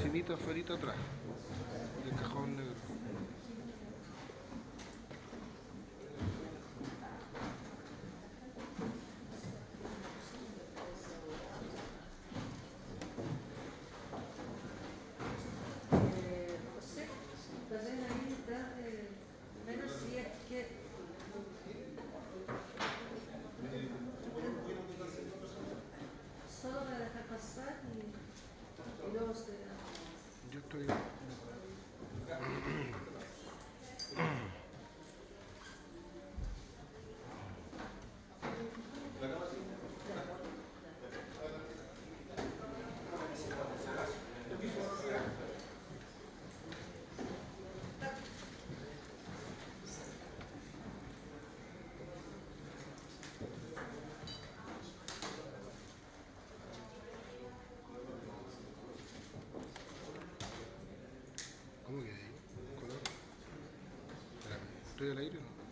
encimita, afuera, atrás, del cajón negro. José, también ahí está, menos si es que solo para dejar pasar y luego se... Yo estoy... ¿Cómo que ahí? ¿Color? Espérame, ¿estoy al aire o no?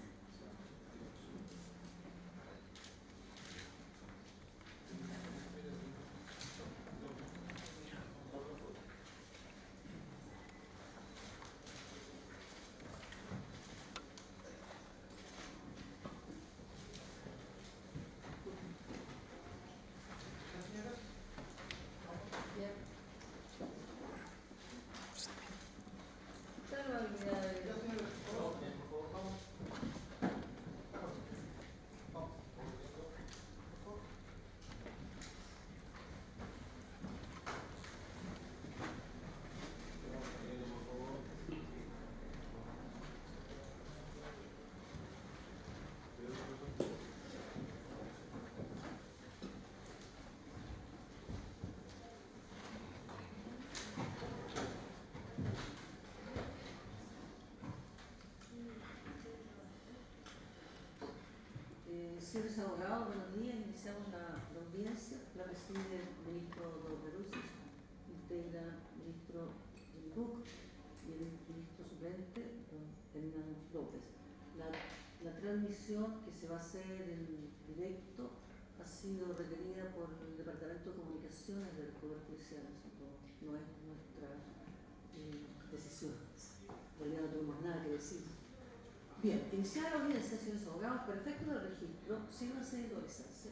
Señores abogados, buenos días. Iniciamos la audiencia. La preside el ministro Beruzzi, integra el ministro Buc y el ministro suplente, don Fernando López. La transmisión que se va a hacer en directo ha sido requerida por el Departamento de Comunicaciones del Poder Judicial. No es nuestra decisión. En realidad no tenemos nada que decir. Bien, iniciar la audiencia, señores abogados, por efecto del registro, síganse y autorizarse.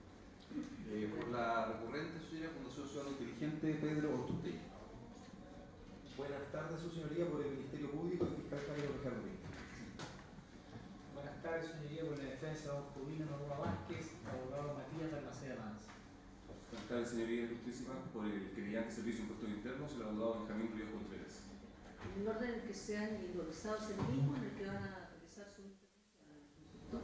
Por la recurrente, su señoría, Fundación Ciudadano Inteligente, Pedro Ortutey. Buenas tardes, su señoría, por el Ministerio Público y Fiscal Javier Orejano. Buenas tardes, su señoría, por la defensa, don Jovino Novoa Vázquez, abogado Matías Balmaceda Lanz. Buenas tardes, señoría ilustrísima, por el querellante Servicio de Impuestos Internos, el abogado Benjamín Ríos Contreras. En orden en que sean individualizados el mismo, en el que van a realizar su intervención.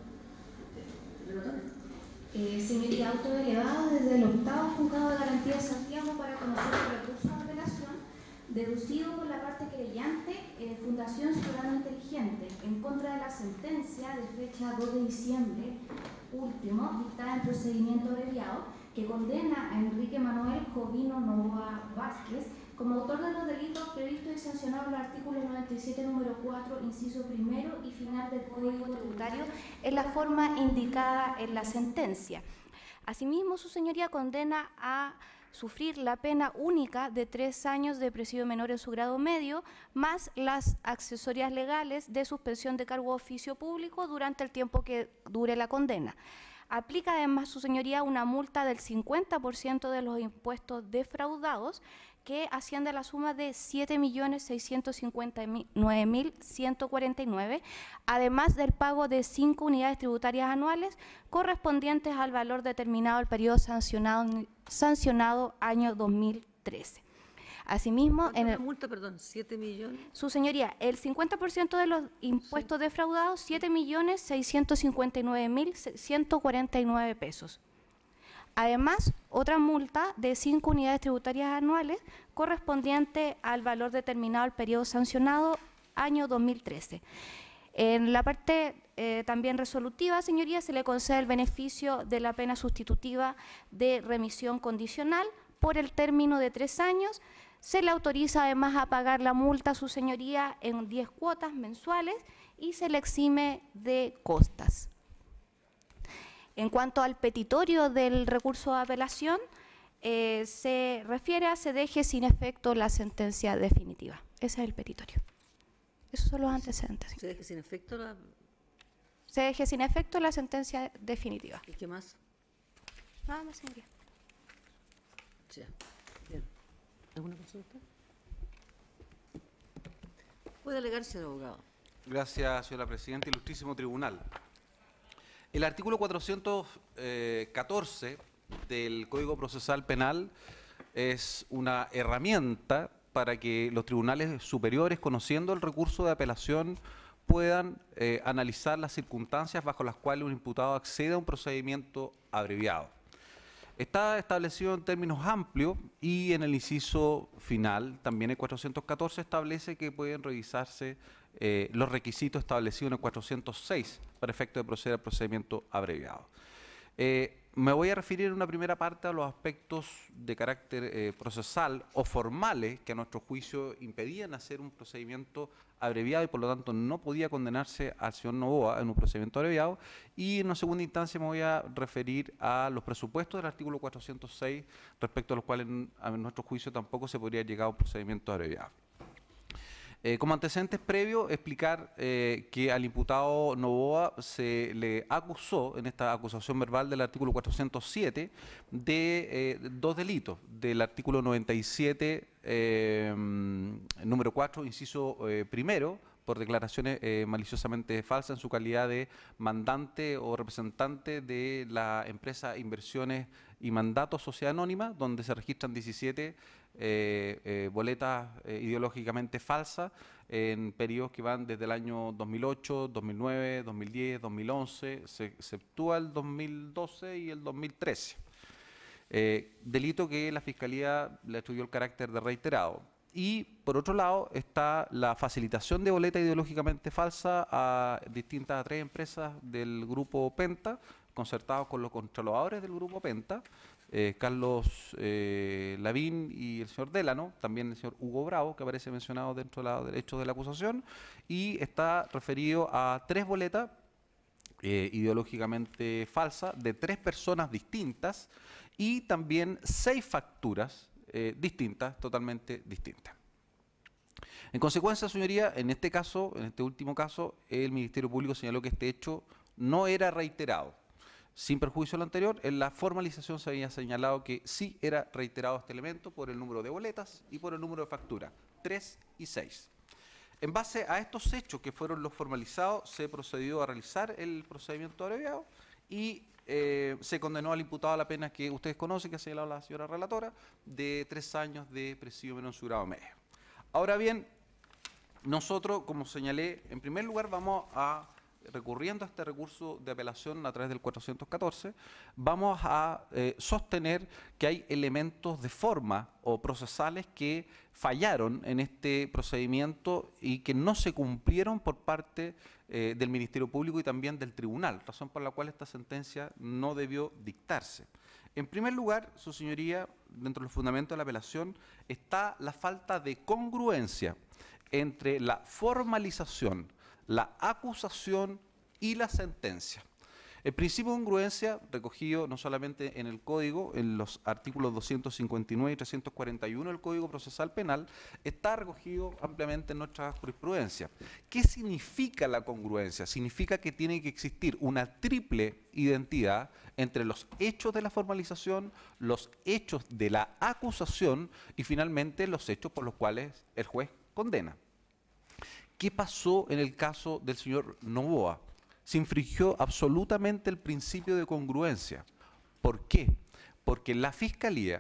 Señoría, auto elevado desde el octavo juzgado de garantía de Santiago para conocer el recurso de apelación deducido por la parte querellante Fundación Ciudadano Inteligente en contra de la sentencia de fecha 2 de diciembre último dictada en procedimiento abreviado que condena a Enrique Manuel Jovino Novoa Vázquez como autor de los delitos previstos y sancionados en el artículo 97, número 4, inciso primero y final del Código Tributario en la forma indicada en la sentencia. Asimismo, su señoría condena a sufrir la pena única de 3 años de presidio menor en su grado medio, más las accesorias legales de suspensión de cargo de oficio público durante el tiempo que dure la condena. Aplica además, su señoría, una multa del 50% de los impuestos defraudados, que asciende a la suma de 7.659.149, además del pago de 5 unidades tributarias anuales correspondientes al valor determinado del periodo sancionado año 2013. Asimismo, en la multa, perdón, 7 millones. Su señoría, el 50% de los impuestos defraudados, 7.659.149 pesos. Además, otra multa de 5 unidades tributarias anuales correspondiente al valor determinado al periodo sancionado año 2013. En la parte también resolutiva, señoría, se le concede el beneficio de la pena sustitutiva de remisión condicional por el término de 3 años. Se le autoriza además a pagar la multa a su señoría en 10 cuotas mensuales y se le exime de costas. En cuanto al petitorio del recurso de apelación, se refiere a se deje sin efecto la sentencia definitiva. Ese es el petitorio. Esos son los antecedentes. Se deje sin efecto la... Se deje sin efecto la sentencia definitiva. ¿Y qué más? Nada más, señoría. Ya, bien. ¿Alguna consulta? Puede alegarse el abogado. Gracias, señora Presidenta. Ilustrísimo Tribunal. El artículo 414 del Código Procesal Penal es una herramienta para que los tribunales superiores, conociendo el recurso de apelación, puedan analizar las circunstancias bajo las cuales un imputado accede a un procedimiento abreviado. Está establecido en términos amplios y en el inciso final, también el 414 establece que pueden revisarse los requisitos establecidos en el 406 para efecto de proceder al procedimiento abreviado. Me voy a referir en una primera parte a los aspectos de carácter procesal o formales que a nuestro juicio impedían hacer un procedimiento abreviado y por lo tanto no podía condenarse al señor Noboa en un procedimiento abreviado, y en una segunda instancia me voy a referir a los presupuestos del artículo 406 respecto a los cuales a nuestro juicio tampoco se podría llegar a un procedimiento abreviado. Como antecedentes previos, explicar que al imputado Noboa se le acusó, en esta acusación verbal del artículo 407, de dos delitos, del artículo 97, número 4, inciso primero, por declaraciones maliciosamente falsas en su calidad de mandante o representante de la empresa Inversiones y Mandatos Sociedad Anónima, donde se registran 17 boletas ideológicamente falsas en periodos que van desde el año 2008, 2009, 2010, 2011, se exceptúa el 2012 y el 2013. Delito que la Fiscalía le atribuyó el carácter de reiterado. Y por otro lado está la facilitación de boleta ideológicamente falsa a distintas 3 empresas del Grupo Penta, concertados con los controladores del Grupo Penta, Carlos Lavín y el señor Délano, también el señor Hugo Bravo, que aparece mencionado dentro de los hechos de la acusación, y está referido a 3 boletas ideológicamente falsas de 3 personas distintas y también 6 facturas distintas, totalmente distintas. En consecuencia, señoría, en este caso, en este último caso, el Ministerio Público señaló que este hecho no era reiterado. Sin perjuicio de lo anterior, en la formalización se había señalado que sí era reiterado este elemento por el número de boletas y por el número de facturas, 3 y 6. En base a estos hechos que fueron los formalizados, se procedió a realizar el procedimiento abreviado y se condenó al imputado a la pena que ustedes conocen, que ha señalado la señora relatora, de 3 años de presidio menor en su grado medio. Ahora bien, nosotros, como señalé, en primer lugar vamos a, recurriendo a este recurso de apelación a través del 414, vamos a sostener que hay elementos de forma o procesales que fallaron en este procedimiento y que no se cumplieron por parte del Ministerio Público y también del Tribunal, razón por la cual esta sentencia no debió dictarse. En primer lugar, su señoría, dentro de los fundamentos de la apelación, está la falta de congruencia entre la formalización, la acusación y la sentencia. El principio de congruencia, recogido no solamente en el Código, en los artículos 259 y 341 del Código Procesal Penal, está recogido ampliamente en nuestra jurisprudencia. ¿Qué significa la congruencia? Significa que tiene que existir una triple identidad entre los hechos de la formalización, los hechos de la acusación y finalmente los hechos por los cuales el juez condena. ¿Qué pasó en el caso del señor Noboa? Se infringió absolutamente el principio de congruencia. ¿Por qué? Porque la Fiscalía,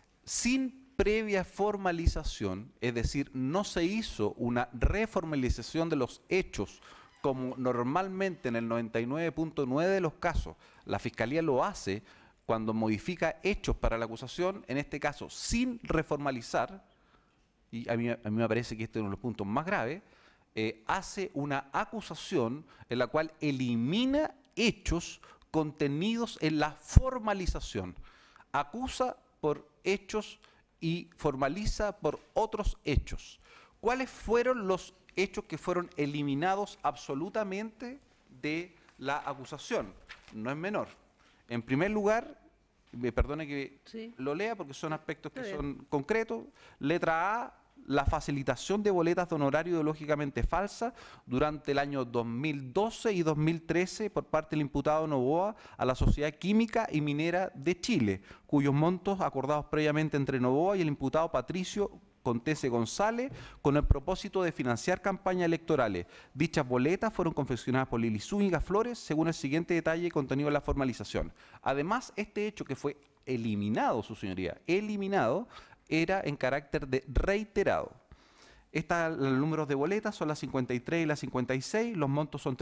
sin previa formalización, es decir, no se hizo una reformalización de los hechos como normalmente en el 99.9 de los casos la Fiscalía lo hace cuando modifica hechos para la acusación, en este caso sin reformalizar, y a mí me parece que este es uno de los puntos más graves, hace una acusación en la cual elimina hechos contenidos en la formalización. Acusa por hechos y formaliza por otros hechos. ¿Cuáles fueron los hechos que fueron eliminados absolutamente de la acusación? No es menor. En primer lugar, me perdone que Sí. lo lea porque son aspectos que Está son concretos. Letra A, la facilitación de boletas de honorario ideológicamente falsas durante el año 2012 y 2013 por parte del imputado Noboa a la Sociedad Química y Minera de Chile, cuyos montos acordados previamente entre Noboa y el imputado Patricio Contese González con el propósito de financiar campañas electorales. Dichas boletas fueron confeccionadas por Lili Zúñiga Flores según el siguiente detalle contenido en la formalización. Además, este hecho que fue eliminado, su señoría, eliminado, era en carácter de reiterado. Los números de boletas son las 53 y las 56, los montos son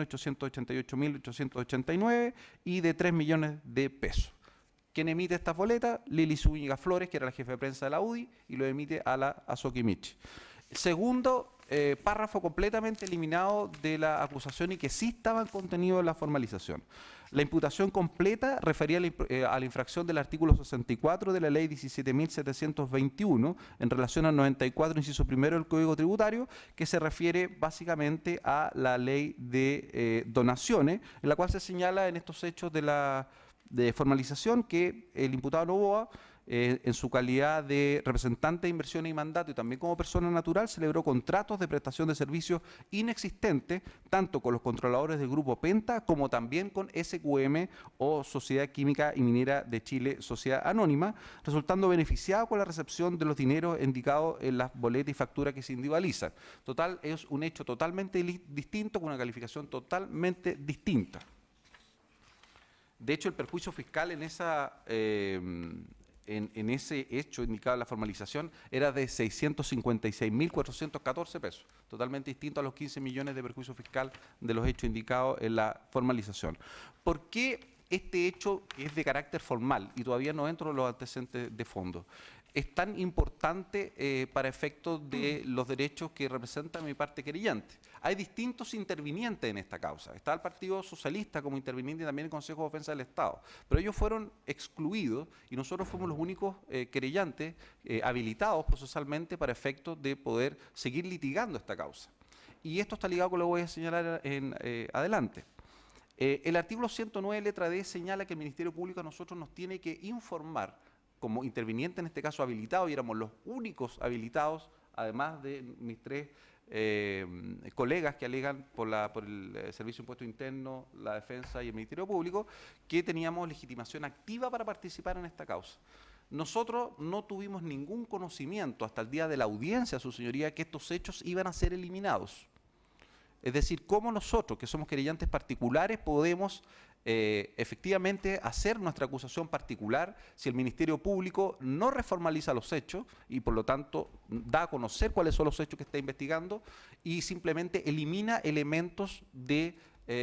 3.888.889 y de 3 millones de pesos. ¿Quién emite estas boletas? Lili Zúñiga Flores, que era la jefe de prensa de la UDI, y lo emite a la Azoquimich. Segundo, párrafo completamente eliminado de la acusación y que sí estaba contenido en la formalización. La imputación completa refería a la infracción del artículo 64 de la ley 17.721 en relación al 94, inciso primero del Código Tributario, que se refiere básicamente a la ley de donaciones, en la cual se señala en estos hechos de formalización que el imputado Noboa, en su calidad de representante de inversiones y mandato y también como persona natural, celebró contratos de prestación de servicios inexistentes, tanto con los controladores del Grupo Penta como también con SQM o Sociedad Química y Minera de Chile, Sociedad Anónima, resultando beneficiado con la recepción de los dineros indicados en las boletas y facturas que se individualizan. Total, es un hecho totalmente distinto, con una calificación totalmente distinta. De hecho, el perjuicio fiscal en ese hecho indicado en la formalización era de 656.414 pesos, totalmente distinto a los 15 millones de perjuicio fiscal de los hechos indicados en la formalización. ¿Por qué este hecho, que es de carácter formal y todavía no entro en los antecedentes de fondo, es tan importante para efectos de los derechos que representa mi parte querellante? Hay distintos intervinientes en esta causa. Está el Partido Socialista como interviniente y también el Consejo de Defensa del Estado. Pero ellos fueron excluidos y nosotros fuimos los únicos querellantes habilitados procesalmente para efectos de poder seguir litigando esta causa. Y esto está ligado con lo que voy a señalar adelante. El artículo 109, letra D, señala que el Ministerio Público a nosotros nos tiene que informar como interviniente, en este caso habilitado, y éramos los únicos habilitados, además de mis tres colegas que alegan por el Servicio de Impuesto Interno, la Defensa y el Ministerio Público, que teníamos legitimación activa para participar en esta causa. Nosotros no tuvimos ningún conocimiento hasta el día de la audiencia, su señoría, que estos hechos iban a ser eliminados. Es decir, cómo nosotros, que somos querellantes particulares, podemos efectivamente hacer nuestra acusación particular si el Ministerio Público no reformaliza los hechos y por lo tanto da a conocer cuáles son los hechos que está investigando y simplemente elimina elementos de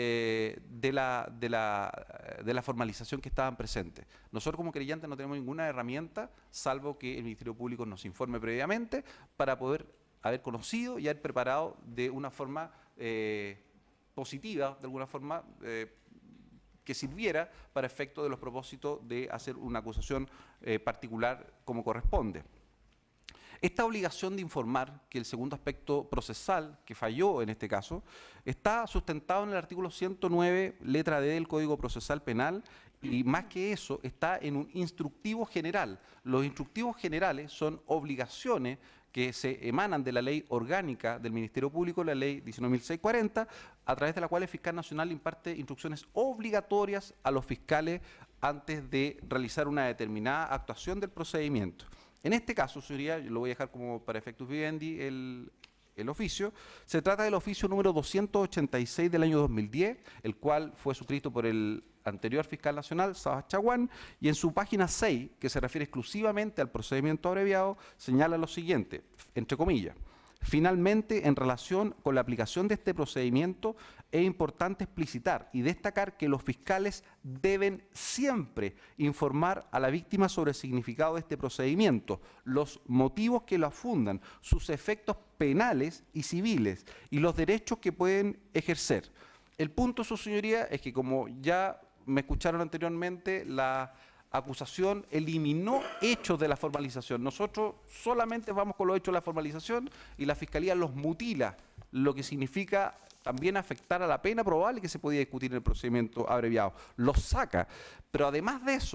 la formalización que estaban presentes. Nosotros como querellantes no tenemos ninguna herramienta salvo que el Ministerio Público nos informe previamente para poder haber conocido y haber preparado de una forma positiva, de alguna forma que sirviera para efecto de los propósitos de hacer una acusación particular como corresponde. Esta obligación de informar, que el segundo aspecto procesal que falló en este caso, está sustentado en el artículo 109, letra D del Código Procesal Penal, y más que eso, está en un instructivo general. Los instructivos generales son obligaciones que se emanan de la ley orgánica del Ministerio Público, la ley 19.640, a través de la cual el fiscal nacional imparte instrucciones obligatorias a los fiscales antes de realizar una determinada actuación del procedimiento. En este caso, señoría, yo lo voy a dejar como para efectos vivendi el oficio, se trata del oficio número 286 del año 2010, el cual fue suscrito por el anterior fiscal nacional, Sabas Chaguán, y en su página 6, que se refiere exclusivamente al procedimiento abreviado, señala lo siguiente, entre comillas: finalmente, en relación con la aplicación de este procedimiento, es importante explicitar y destacar que los fiscales deben siempre informar a la víctima sobre el significado de este procedimiento, los motivos que lo fundan, sus efectos penales y civiles y los derechos que pueden ejercer. El punto, su señoría, es que como ya me escucharon anteriormente, la acusación eliminó hechos de la formalización. Nosotros solamente vamos con los hechos de la formalización y la Fiscalía los mutila, lo que significa también afectar a la pena probable que se podía discutir en el procedimiento abreviado. Los saca. Pero además de eso,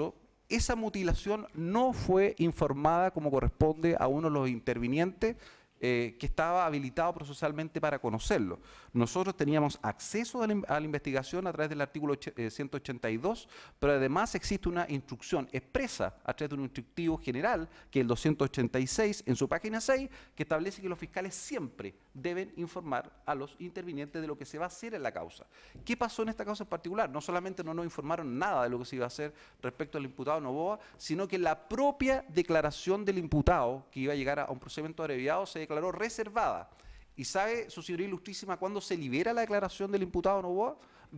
esa mutilación no fue informada como corresponde a uno de los intervinientes que estaba habilitado procesalmente para conocerlo. Nosotros teníamos acceso a la investigación a través del artículo 182, pero además existe una instrucción expresa a través de un instructivo general, que es el 286, en su página 6, que establece que los fiscales siempre deben informar a los intervinientes de lo que se va a hacer en la causa. ¿Qué pasó en esta causa en particular? No solamente no nos informaron nada de lo que se iba a hacer respecto al imputado Novoa, sino que la propia declaración del imputado, que iba a llegar a un procedimiento abreviado, se declaró reservada. ¿Y sabe, su señoría ilustrísima, cuándo se libera la declaración del imputado Novoa?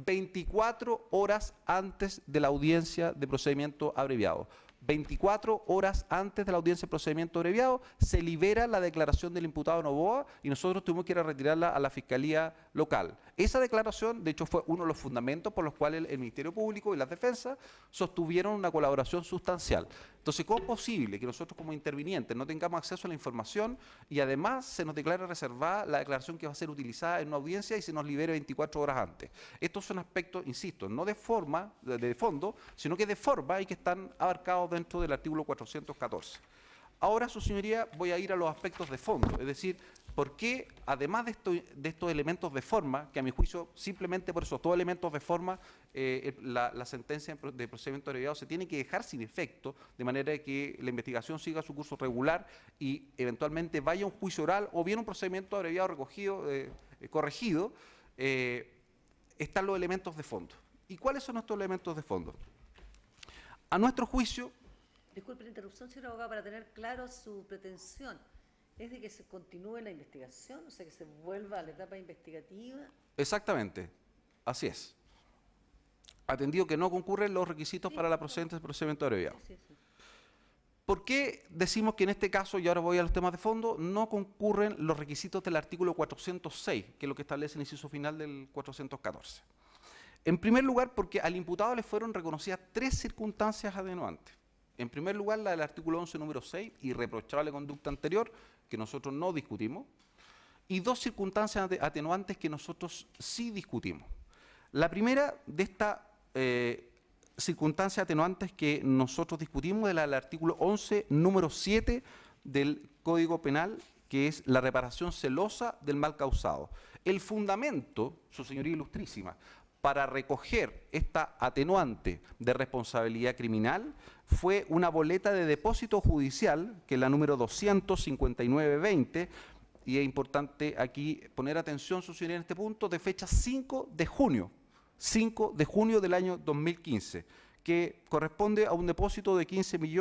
24 horas antes de la audiencia de procedimiento abreviado. 24 horas antes de la audiencia de procedimiento abreviado se libera la declaración del imputado Novoa y nosotros tuvimos que ir a retirarla a la Fiscalía Local. Esa declaración, de hecho, fue uno de los fundamentos por los cuales el Ministerio Público y las defensas sostuvieron una colaboración sustancial. Entonces, ¿cómo es posible que nosotros como intervinientes no tengamos acceso a la información y además se nos declare reservada la declaración que va a ser utilizada en una audiencia y se nos libere 24 horas antes? Estos son aspectos, insisto, no de forma, de fondo, sino que de forma y que están abarcados dentro del artículo 414. Ahora, su señoría, voy a ir a los aspectos de fondo, es decir, ¿por qué, además de estos elementos de forma, que a mi juicio, simplemente por esos dos elementos de forma, la sentencia de procedimiento abreviado se tiene que dejar sin efecto, de manera que la investigación siga su curso regular y eventualmente vaya a un juicio oral o bien un procedimiento abreviado recogido, corregido, están los elementos de fondo? ¿Y cuáles son estos elementos de fondo? A nuestro juicio... Disculpe la interrupción, señor abogado, para tener claro su pretensión. ¿Es de que se continúe la investigación? O sea, que se vuelva a la etapa investigativa. Exactamente, así es. Atendido que no concurren los requisitos para la procedencia del procedimiento abreviado. Sí, sí. ¿Por qué decimos que en este caso, y ahora voy a los temas de fondo, no concurren los requisitos del artículo 406, que es lo que establece el inciso final del 414? En primer lugar, porque al imputado le fueron reconocidas 3 circunstancias atenuantes. En primer lugar, la del artículo 11, número 6, irreprochable conducta anterior, que nosotros no discutimos, y 2 circunstancias atenuantes que nosotros sí discutimos. La primera de estas circunstancias atenuantes que nosotros discutimos es la del artículo 11, número 7 del Código Penal, que es la reparación celosa del mal causado. El fundamento, su señoría ilustrísima, para recoger esta atenuante de responsabilidad criminal fue una boleta de depósito judicial, que es la número 25920, y es importante aquí poner atención, su señoría, en este punto, de fecha 5 de junio del año 2015, que corresponde a un depósito de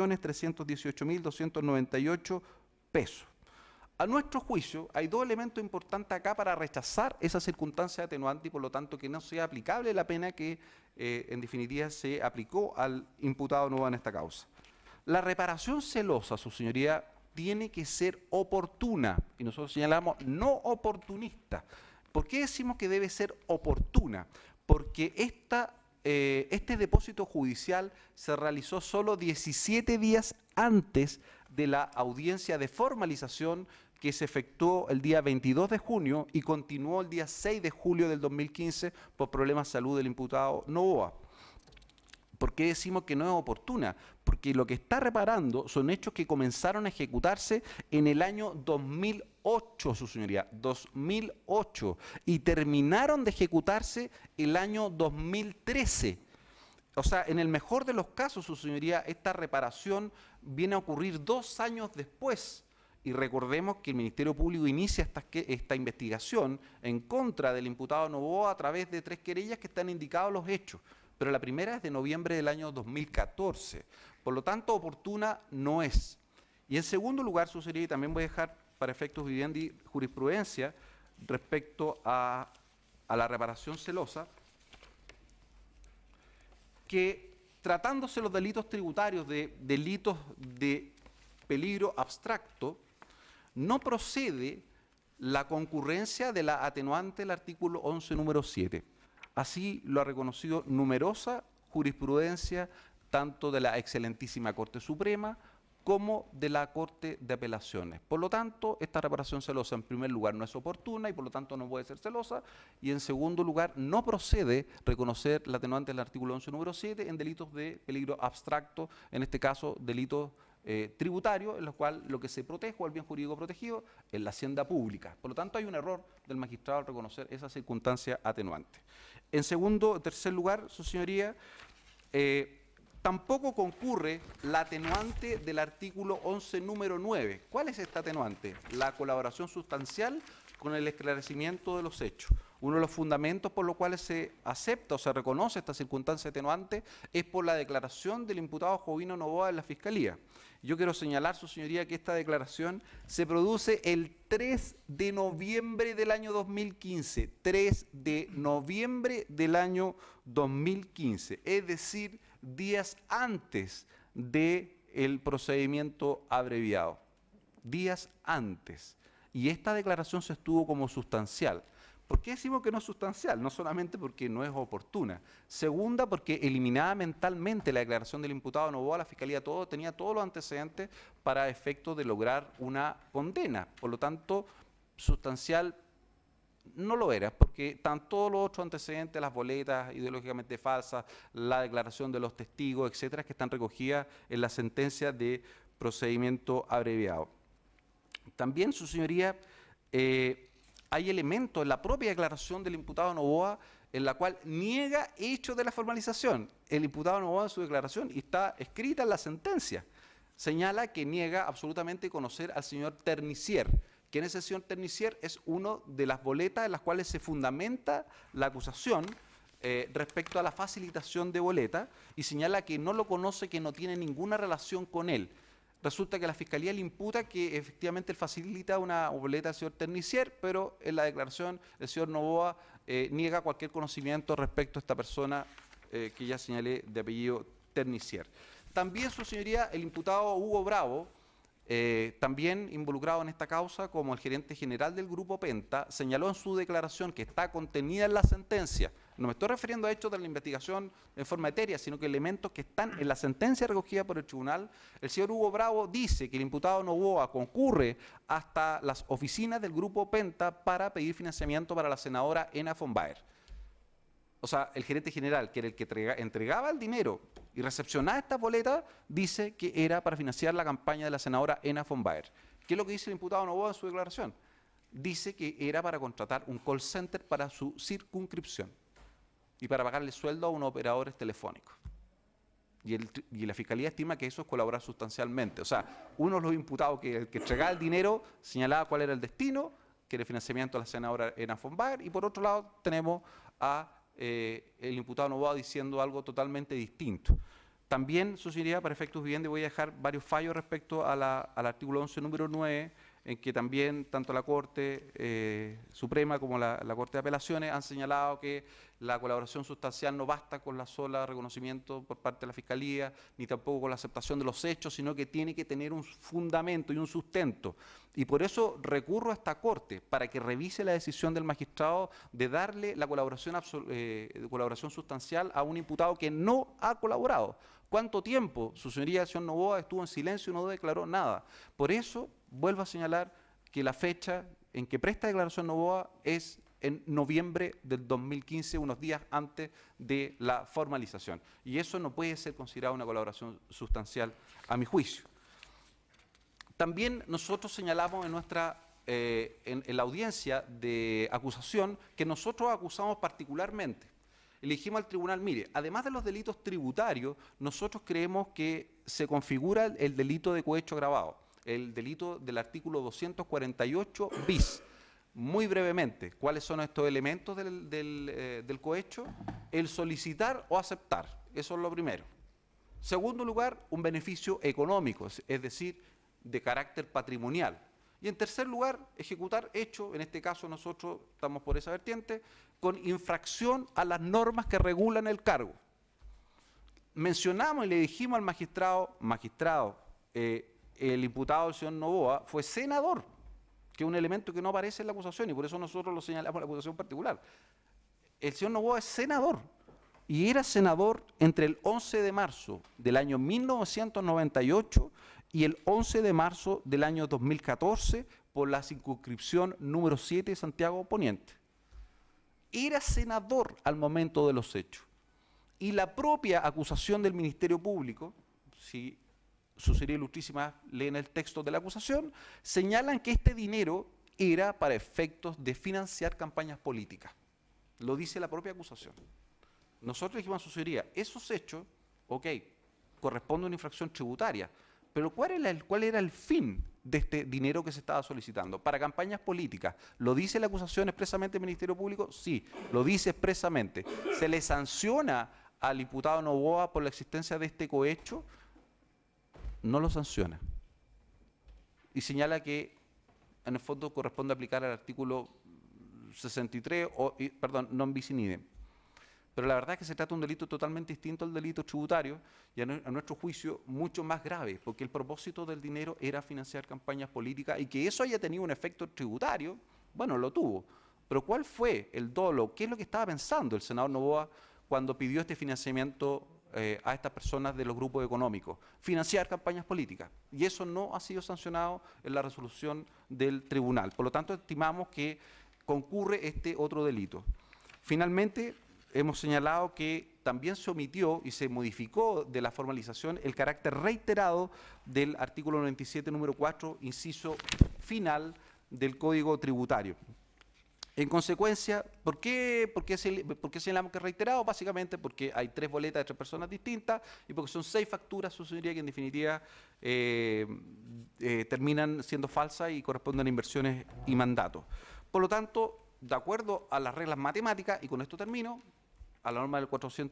15.318.298 pesos. A nuestro juicio, hay 2 elementos importantes acá para rechazar esa circunstancia atenuante y por lo tanto que no sea aplicable la pena que en definitiva se aplicó al imputado Novoa en esta causa. La reparación celosa, su señoría, tiene que ser oportuna y nosotros señalamos no oportunista. ¿Por qué decimos que debe ser oportuna? Porque este depósito judicial se realizó solo 17 días antes de la audiencia de formalización que se efectuó el día 22 de junio y continuó el día 6 de julio del 2015 por problemas de salud del imputado Novoa. ¿Por qué decimos que no es oportuna? Porque lo que está reparando son hechos que comenzaron a ejecutarse en el año 2008, su señoría, 2008, y terminaron de ejecutarse el año 2013. O sea, en el mejor de los casos, su señoría, esta reparación viene a ocurrir 2 años después. Y recordemos que el Ministerio Público inicia esta investigación en contra del imputado Novoa a través de 3 querellas que están indicados los hechos. Pero la primera es de noviembre del año 2014. Por lo tanto, oportuna no es. Y en segundo lugar, su señoría, y también voy a dejar para efectos vivendi jurisprudencia respecto a la reparación celosa, que tratándose los delitos tributarios de delitos de peligro abstracto, no procede la concurrencia de la atenuante del artículo 11, número 7. Así lo ha reconocido numerosa jurisprudencia, tanto de la excelentísima Corte Suprema como de la Corte de Apelaciones. Por lo tanto, esta reparación celosa en primer lugar no es oportuna y por lo tanto no puede ser celosa, y en segundo lugar no procede reconocer la atenuante del artículo 11 número 7 en delitos de peligro abstracto, en este caso delitos tributarios, en los cuales lo que se protege o el bien jurídico protegido es la hacienda pública. Por lo tanto, hay un error del magistrado al reconocer esa circunstancia atenuante. En tercer lugar, su señoría, tampoco concurre la atenuante del artículo 11 número 9. ¿Cuál es esta atenuante? La colaboración sustancial con el esclarecimiento de los hechos. Uno de los fundamentos por los cuales se acepta o se reconoce esta circunstancia atenuante es por la declaración del imputado Jovino Novoa en la Fiscalía. Yo quiero señalar, su señoría, que esta declaración se produce el 3 de noviembre del año 2015. 3 de noviembre del año 2015. Es decir, días antes del procedimiento abreviado. Días antes. Y esta declaración se estuvo como sustancial. ¿Por qué decimos que no es sustancial? No solamente porque no es oportuna. Segunda, porque eliminaba mentalmente la declaración del imputado Novoa, la Fiscalía tenía todos los antecedentes para efecto de lograr una condena. Por lo tanto, sustancial no lo era, porque están todos los otros antecedentes, las boletas ideológicamente falsas, la declaración de los testigos, etcétera, que están recogidas en la sentencia de procedimiento abreviado. También, su señoría, hay elementos en la propia declaración del imputado Novoa en la cual niega hechos de la formalización. El imputado Novoa en su declaración, y está escrita en la sentencia, señala que niega absolutamente conocer al señor Ternicier. ¿Quién es el señor Ternicier? Es una de las boletas en las cuales se fundamenta la acusación respecto a la facilitación de boleta, y señala que no lo conoce, que no tiene ninguna relación con él. Resulta que la Fiscalía le imputa que efectivamente él facilita una boleta al señor Ternicier, pero en la declaración el señor Novoa niega cualquier conocimiento respecto a esta persona que ya señalé de apellido Ternicier. También, su señoría, el imputado Hugo Bravo, también involucrado en esta causa como el gerente general del Grupo Penta, señaló en su declaración que está contenida en la sentencia. No me estoy refiriendo a hechos de la investigación en forma etérea, sino que elementos que están en la sentencia recogida por el tribunal. El señor Hugo Bravo dice que el imputado Novoa concurre hasta las oficinas del Grupo Penta para pedir financiamiento para la senadora Ena von Baer. O sea, el gerente general, que era el que entregaba el dinero y recepcionaba estas boletas, dice que era para financiar la campaña de la senadora Ena von Baer. ¿Qué es lo que dice el imputado Novoa en su declaración? Dice que era para contratar un call center para su circunscripción y para pagarle sueldo a unos operadores telefónicos. Y la Fiscalía estima que eso es colaborar sustancialmente. O sea, uno de los imputados que entregaba el dinero señalaba cuál era el destino, que era el financiamiento a la senadora Ena von Baer, y por otro lado tenemos a el imputado Novoa diciendo algo totalmente distinto. También, su señoría, para efectos vivientes voy a dejar varios fallos respecto al artículo 11 número 9, en que también tanto la Corte Suprema como la Corte de Apelaciones han señalado que la colaboración sustancial no basta con la sola reconocimiento por parte de la Fiscalía, ni tampoco con la aceptación de los hechos, sino que tiene que tener un fundamento y un sustento. Y por eso recurro a esta Corte, para que revise la decisión del magistrado de darle la colaboración sustancial a un imputado que no ha colaborado. ¿Cuánto tiempo, su señoría, el señor Novoa estuvo en silencio y no declaró nada? Por eso, vuelvo a señalar que la fecha en que presta declaración Novoa es en noviembre del 2015, unos días antes de la formalización. Y eso no puede ser considerado una colaboración sustancial a mi juicio. También nosotros señalamos en la audiencia de acusación que nosotros acusamos particularmente. Le dijimos al tribunal, mire, además de los delitos tributarios, nosotros creemos que se configura el delito de cohecho agravado, el delito del artículo 248 bis. Muy brevemente, ¿cuáles son estos elementos del cohecho? El solicitar o aceptar, eso es lo primero. Segundo lugar, un beneficio económico, es decir, de carácter patrimonial. Y en tercer lugar, ejecutar hecho, en este caso nosotros estamos por esa vertiente, con infracción a las normas que regulan el cargo. Mencionamos y le dijimos al magistrado, el imputado, el señor Novoa, fue senador, que es un elemento que no aparece en la acusación y por eso nosotros lo señalamos en la acusación particular. El señor Novoa es senador y era senador entre el 11 de marzo del año 1998 y el 11 de marzo del año 2014 por la circunscripción número 7 de Santiago Poniente. Era senador al momento de los hechos. Y la propia acusación del Ministerio Público, si su señoría ilustrísima leen el texto de la acusación, señalan que este dinero era para efectos de financiar campañas políticas. Lo dice la propia acusación. Nosotros dijimos a su señoría, esos hechos, ok, corresponden a una infracción tributaria, pero ¿cuál era el fin de este dinero que se estaba solicitando? Para campañas políticas. ¿Lo dice la acusación expresamente del Ministerio Público? Sí, lo dice expresamente. ¿Se le sanciona al imputado Noboa por la existencia de este cohecho? No lo sanciona. Y señala que en el fondo corresponde aplicar al artículo 63, non bis in idem. Pero la verdad es que se trata de un delito totalmente distinto al delito tributario y a nuestro juicio mucho más grave, porque el propósito del dinero era financiar campañas políticas y que eso haya tenido un efecto tributario, bueno, lo tuvo. Pero ¿cuál fue el dolo? ¿Qué es lo que estaba pensando el senador Noboa cuando pidió este financiamiento a estas personas de los grupos económicos? Financiar campañas políticas. Y eso no ha sido sancionado en la resolución del tribunal. Por lo tanto, estimamos que concurre este otro delito. Finalmente, hemos señalado que también se omitió y se modificó de la formalización el carácter reiterado del artículo 97, número 4, inciso final del Código Tributario. En consecuencia, ¿por qué señalamos que es reiterado? Básicamente porque hay 3 boletas de 3 personas distintas y porque son 6 facturas, su señoría, que en definitiva terminan siendo falsas y corresponden a inversiones y mandatos. Por lo tanto, de acuerdo a las reglas matemáticas, y con esto termino, a la norma del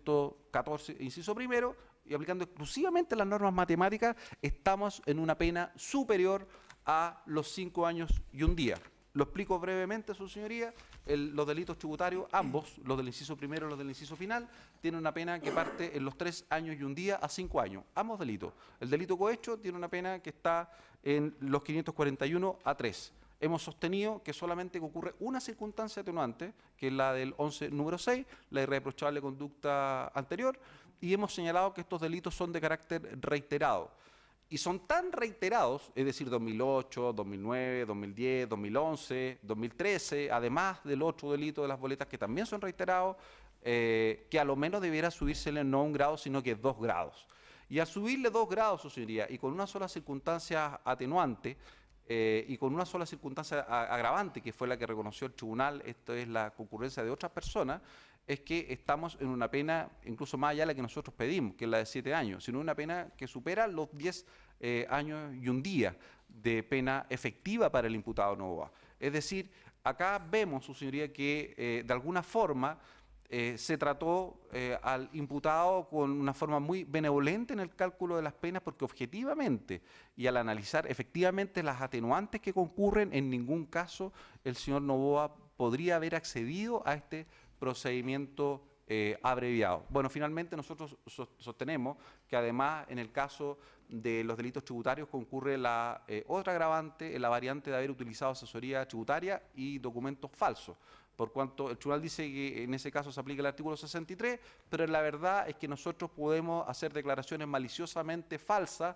414, inciso primero, y aplicando exclusivamente las normas matemáticas, estamos en una pena superior a los 5 años y 1 día. Lo explico brevemente, su señoría. Los delitos tributarios, ambos, los del inciso primero y los del inciso final, tienen una pena que parte en los 3 años y 1 día a 5 años. Ambos delitos. El delito cohecho tiene una pena que está en los 541 a 3. Hemos sostenido que solamente ocurre una circunstancia atenuante, que es la del 11, número 6, la irreprochable conducta anterior, y hemos señalado que estos delitos son de carácter reiterado. Y son tan reiterados, es decir, 2008, 2009, 2010, 2011, 2013, además del otro delito de las boletas que también son reiterados, que a lo menos debiera subírsele no 1 grado, sino que 2 grados. Y al subirle 2 grados, su señoría, y con una sola circunstancia atenuante, y con una sola circunstancia agravante, que fue la que reconoció el tribunal, esto es la concurrencia de otras personas, es que estamos en una pena incluso más allá de la que nosotros pedimos, que es la de 7 años, sino una pena que supera los 10 años y 1 día de pena efectiva para el imputado Noboa. Es decir, acá vemos, su señoría, que de alguna forma se trató al imputado con una forma muy benevolente en el cálculo de las penas, porque objetivamente y al analizar efectivamente las atenuantes que concurren, en ningún caso el señor Noboa podría haber accedido a este procedimiento abreviado. Bueno, finalmente nosotros sostenemos que además en el caso de los delitos tributarios concurre la otra agravante, la variante de haber utilizado asesoría tributaria y documentos falsos, por cuanto el tribunal dice que en ese caso se aplica el artículo 63, pero la verdad es que nosotros podemos hacer declaraciones maliciosamente falsas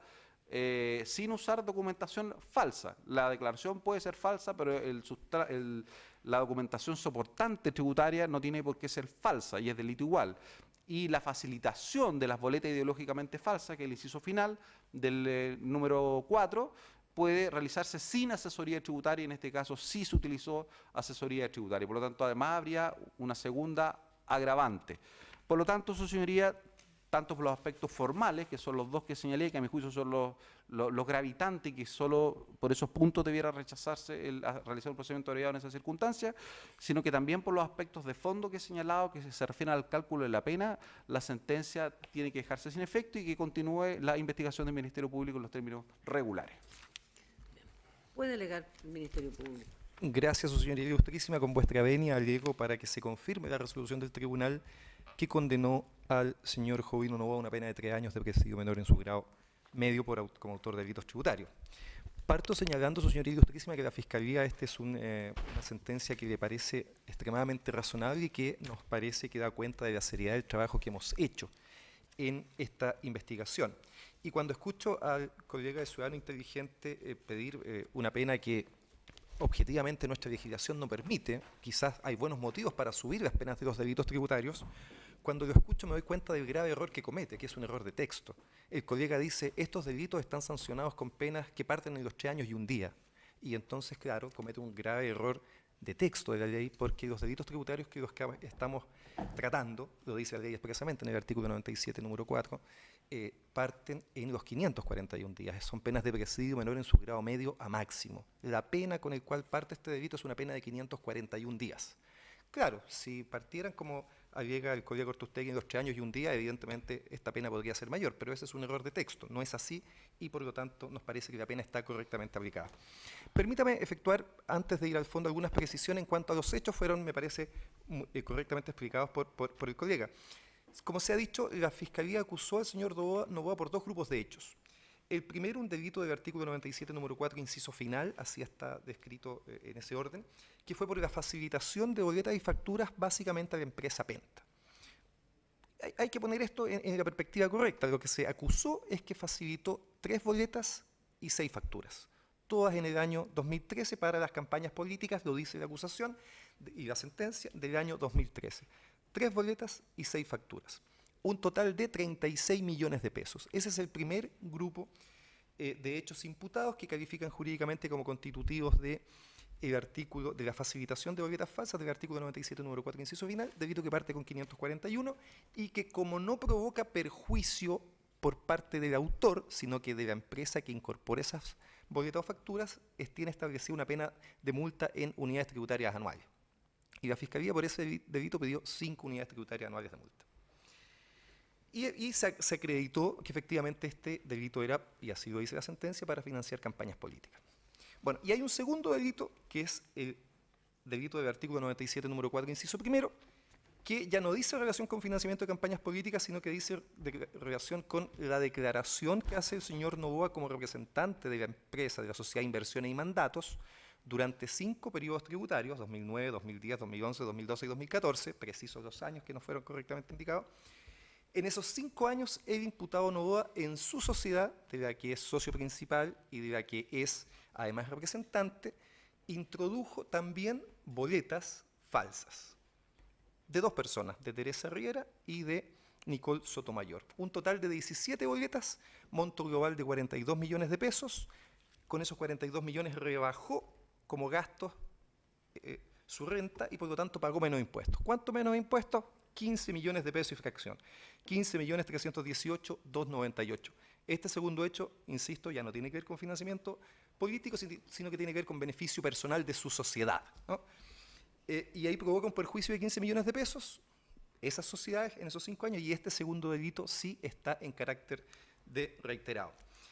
sin usar documentación falsa. La declaración puede ser falsa, pero la documentación soportante tributaria no tiene por qué ser falsa y es delito igual. Y la facilitación de las boletas ideológicamente falsas, que es el inciso final del número 4, puede realizarse sin asesoría tributaria, y en este caso sí se utilizó asesoría tributaria. Por lo tanto, además habría una segunda agravante. Por lo tanto, su señoría, tanto por los aspectos formales, que son los 2 que señalé, que a mi juicio son los gravitantes, que solo por esos puntos debiera rechazarse realizar un procedimiento abreviado en esas circunstancias, sino que también por los aspectos de fondo que he señalado, que se refieren al cálculo de la pena, la sentencia tiene que dejarse sin efecto y que continúe la investigación del Ministerio Público en los términos regulares. Puede alegar el Ministerio Público. Gracias, su señoría ilustrísima. Con vuestra venia alego para que se confirme la resolución del tribunal que condenó al señor Jovino Noboa a una pena de 3 años de presidio menor en su grado medio como autor de delitos tributarios. Parto señalando, su señoría ilustrísima, que la Fiscalía es una sentencia que le parece extremadamente razonable y que nos parece que da cuenta de la seriedad del trabajo que hemos hecho. en esta investigación. Y cuando escucho al colega de Ciudadano Inteligente pedir una pena que objetivamente nuestra legislación no permite, quizás hay buenos motivos para subir las penas de los delitos tributarios, cuando lo escucho me doy cuenta del grave error que comete, que es un error de texto. El colega dice, estos delitos están sancionados con penas que parten en los 3 años y 1 día. Y entonces, claro, comete un grave error de texto de la ley, porque los delitos tributarios que estamos tratando, lo dice la ley expresamente en el artículo 97, número 4, parten en los 541 días. Son penas de presidio menor en su grado medio a máximo. La pena con el cual parte este delito es una pena de 541 días. Claro, si partieran como llega el colega Cortustegui en los 3 años y 1 día, evidentemente esta pena podría ser mayor, pero ese es un error de texto, no es así y por lo tanto nos parece que la pena está correctamente aplicada. Permítame efectuar, antes de ir al fondo, algunas precisiones en cuanto a los hechos, fueron, me parece, correctamente explicados por el colega. Como se ha dicho, la Fiscalía acusó al señor Noboa por 2 grupos de hechos. El primero, un delito del artículo 97, número 4, inciso final, así está descrito en ese orden, que fue por la facilitación de boletas y facturas básicamente a la empresa Penta. Hay que poner esto en la perspectiva correcta. Lo que se acusó es que facilitó 3 boletas y 6 facturas, todas en el año 2013 para las campañas políticas, lo dice la acusación y la sentencia del año 2013. 3 boletas y 6 facturas. Un total de 36 millones de pesos. Ese es el primer grupo de hechos imputados que califican jurídicamente como constitutivos del artículo de la facilitación de boletas falsas del artículo 97, número 4, inciso final, delito que parte con 541 y que como no provoca perjuicio por parte del autor, sino que de la empresa que incorpora esas boletas o facturas, tiene establecida una pena de multa en unidades tributarias anuales. Y la Fiscalía por ese delito pidió 5 unidades tributarias anuales de multa. Y se acreditó que efectivamente este delito era, y así lo dice la sentencia, para financiar campañas políticas. Bueno, y hay un segundo delito, que es el delito del artículo 97, número 4, inciso primero, que ya no dice relación con financiamiento de campañas políticas, sino que dice relación con la declaración que hace el señor Noboa como representante de la empresa, de la sociedad Inversiones y Mandatos, durante 5 periodos tributarios, 2009, 2010, 2011, 2012 y 2014, precisos los años que no fueron correctamente indicados. En esos 5 años, el imputado Noboa, en su sociedad, de la que es socio principal y de la que es además representante, introdujo también boletas falsas de 2 personas, de Teresa Riera y de Nicole Sotomayor. Un total de 17 boletas, monto global de 42 millones de pesos. Con esos 42 millones rebajó como gastos su renta y por lo tanto pagó menos impuestos. ¿Cuánto menos impuestos? 15 millones de pesos y fracción. 15.318.298. Este segundo hecho, insisto, ya no tiene que ver con financiamiento político, sino que tiene que ver con beneficio personal de su sociedad, ¿no? Y ahí provoca un perjuicio de 15 millones de pesos, esas sociedades en esos 5 años, y este segundo delito sí está en carácter de reiterado.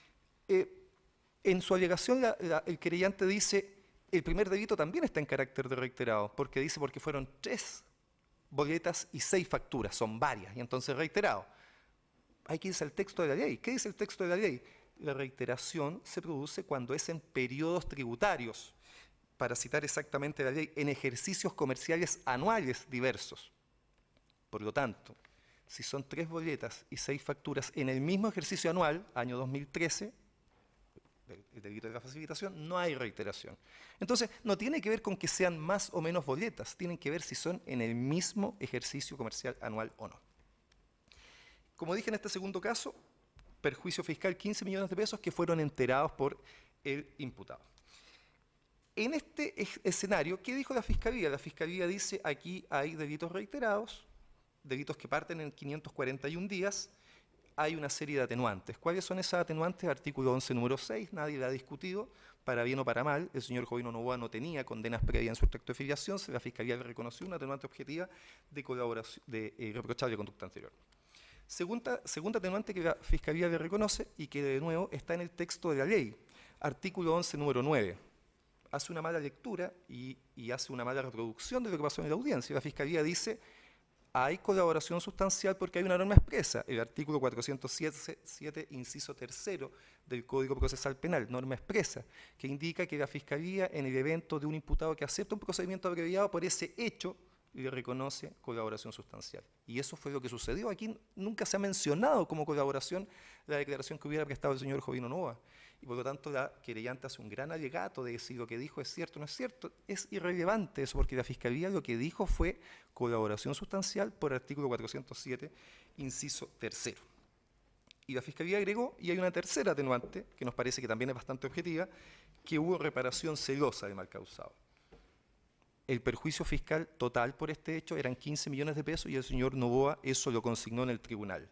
En su alegación, el querellante dice, el primer delito también está en carácter de reiterado, porque fueron 3 boletas y 6 facturas, son varias, y entonces reiterado. Hay que irse al texto de la ley. ¿Qué dice el texto de la ley? La reiteración se produce cuando es en periodos tributarios, para citar exactamente la ley, en ejercicios comerciales anuales diversos. Por lo tanto, si son 3 boletas y 6 facturas en el mismo ejercicio anual, año 2013, el delito de la facilitación, no hay reiteración. Entonces, no tiene que ver con que sean más o menos boletas, tienen que ver si son en el mismo ejercicio comercial anual o no. Como dije en este segundo caso, perjuicio fiscal 15 millones de pesos que fueron enterados por el imputado. En este escenario, ¿qué dijo la Fiscalía? La Fiscalía dice, aquí hay delitos reiterados, delitos que parten en 541 días, hay una serie de atenuantes. ¿Cuáles son esas atenuantes? Artículo 11, número 6, nadie la ha discutido, para bien o para mal, el señor Jovino Noboa no tenía condenas previas en su acto de filiación, la Fiscalía le reconoció una atenuante objetiva de colaboración, de reprochable conducta anterior. Segunda atenuante que la Fiscalía le reconoce y que de nuevo está en el texto de la ley, artículo 11, número 9. Hace una mala lectura y hace una mala reproducción de lo que pasó en la audiencia. La Fiscalía dice, hay colaboración sustancial porque hay una norma expresa, el artículo 407, inciso 3 del Código Procesal Penal, norma expresa, que indica que la Fiscalía, en el evento de un imputado que acepta un procedimiento abreviado por ese hecho, le reconoce colaboración sustancial. Y eso fue lo que sucedió. Aquí nunca se ha mencionado como colaboración la declaración que hubiera prestado el señor Jovino Novoa. Y por lo tanto la querellante hace un gran alegato de si lo que dijo es cierto o no es cierto. Es irrelevante eso, porque la Fiscalía lo que dijo fue colaboración sustancial por artículo 407, inciso 3. Y la Fiscalía agregó, y hay una tercera atenuante, que nos parece que también es bastante objetiva, que hubo reparación celosa del mal causado. El perjuicio fiscal total por este hecho eran 15 millones de pesos y el señor Novoa eso lo consignó en el tribunal.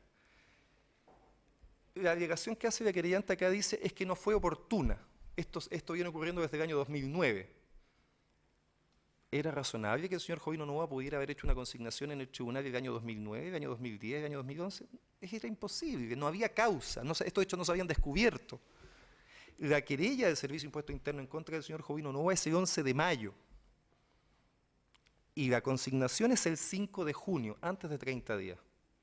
La alegación que hace la querellante acá dice es que no fue oportuna. Esto viene ocurriendo desde el año 2009. ¿Era razonable que el señor Jovino Novoa pudiera haber hecho una consignación en el tribunal el año 2009, el año 2010, el año 2011? Era imposible, no había causa, estos hechos no se habían descubierto. La querella del Servicio de Impuesto Interno en contra del señor Jovino Novoa es el 11 de mayo. Y la consignación es el 5 de junio, antes de 30 días.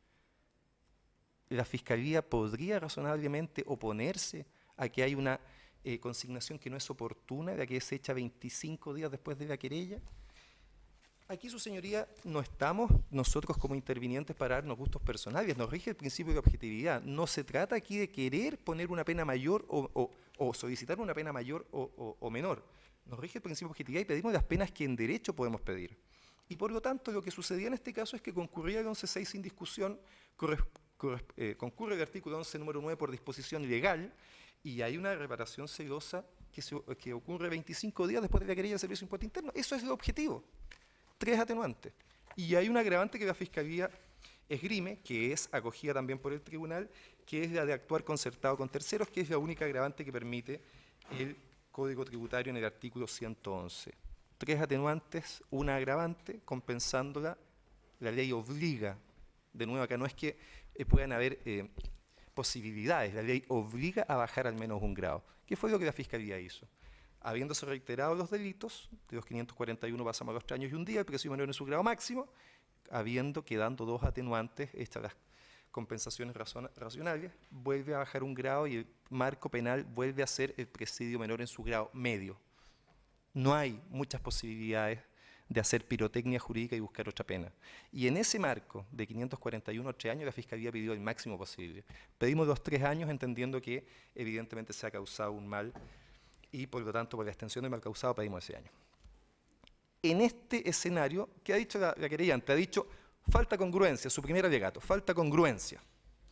¿La Fiscalía podría razonablemente oponerse a que hay una consignación que no es oportuna, la que es hecha 25 días después de la querella? Aquí, su señoría, no estamos nosotros como intervinientes para darnos gustos personales, nos rige el principio de objetividad. No se trata aquí de querer poner una pena mayor o solicitar una pena mayor o menor. Nos rige el principio de objetividad y pedimos las penas que en derecho podemos pedir. Y por lo tanto, lo que sucedía en este caso es que concurría el 11.6 sin discusión, concurre el artículo 11, número 9 por disposición legal, y hay una reparación celosa que ocurre 25 días después de la querella del Servicio de Impuesto Interno. Eso es el objetivo. 3 atenuantes. Y hay un agravante que la Fiscalía esgrime, que es acogida también por el tribunal, que es la de actuar concertado con terceros, que es la única agravante que permite el Código Tributario en el artículo 111. 3 atenuantes, una agravante, compensándola, la ley obliga, de nuevo acá no es que puedan haber posibilidades, la ley obliga a bajar al menos un grado. ¿Qué fue lo que la Fiscalía hizo? Habiéndose reiterado los delitos, de los 541 pasamos a los 3 años y un día, el presidio menor en su grado máximo, quedando 2 atenuantes, hechas las compensaciones racionales, vuelve a bajar un grado y el marco penal vuelve a ser el presidio menor en su grado medio. No hay muchas posibilidades de hacer pirotecnia jurídica y buscar otra pena. Y en ese marco de 541 3 años, la Fiscalía pidió el máximo posible. Pedimos los 3 años entendiendo que evidentemente se ha causado un mal y por lo tanto por la extensión del mal causado pedimos ese año. En este escenario, ¿qué ha dicho la querellante? Ha dicho, falta congruencia, su primer alegato, falta congruencia.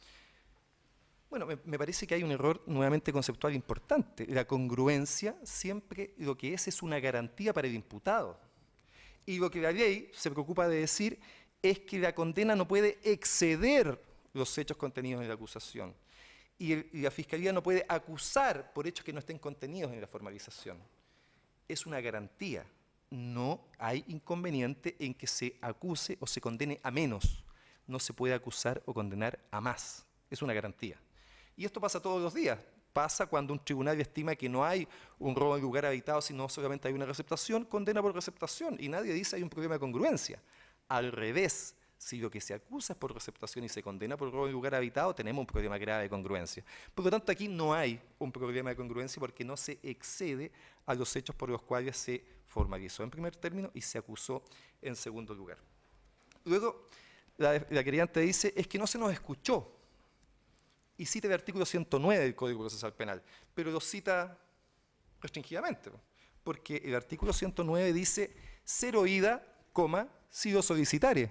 Bueno, me parece que hay un error nuevamente conceptual importante. La congruencia siempre lo que es una garantía para el imputado. Y lo que la ley se preocupa de decir es que la condena no puede exceder los hechos contenidos en la acusación. Y la Fiscalía no puede acusar por hechos que no estén contenidos en la formalización. Es una garantía. No hay inconveniente en que se acuse o se condene a menos. No se puede acusar o condenar a más. Es una garantía. Y esto pasa todos los días. Pasa cuando un tribunal estima que no hay un robo en lugar habitado, sino solamente hay una receptación, condena por receptación. Y nadie dice hay un problema de congruencia. Al revés, si lo que se acusa es por receptación y se condena por robo en lugar habitado, tenemos un problema grave de congruencia. Por lo tanto, aquí no hay un problema de congruencia porque no se excede a los hechos por los cuales se formalizó en primer término y se acusó en segundo lugar. Luego, la querellante dice, es que no se nos escuchó. Y cita el artículo 109 del Código Procesal Penal, pero lo cita restringidamente, porque el artículo 109 dice, ser oída, si lo solicitare.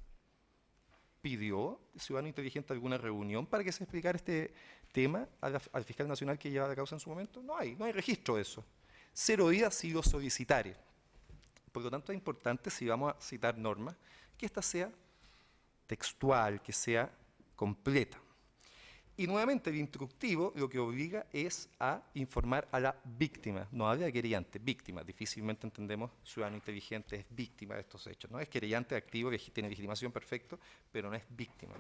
¿Pidió el ciudadano inteligente alguna reunión para que se explicara este tema al fiscal nacional que lleva la causa en su momento? No hay registro de eso. Ser oída si lo solicitare. Por lo tanto, es importante, si vamos a citar normas, que esta sea textual, que sea completa. Y nuevamente el instructivo lo que obliga es a informar a la víctima. No habla de querellante, víctima. Difícilmente entendemos ciudadano inteligente es víctima de estos hechos. No es querellante activo, que tiene legitimación perfecto, pero no es víctima.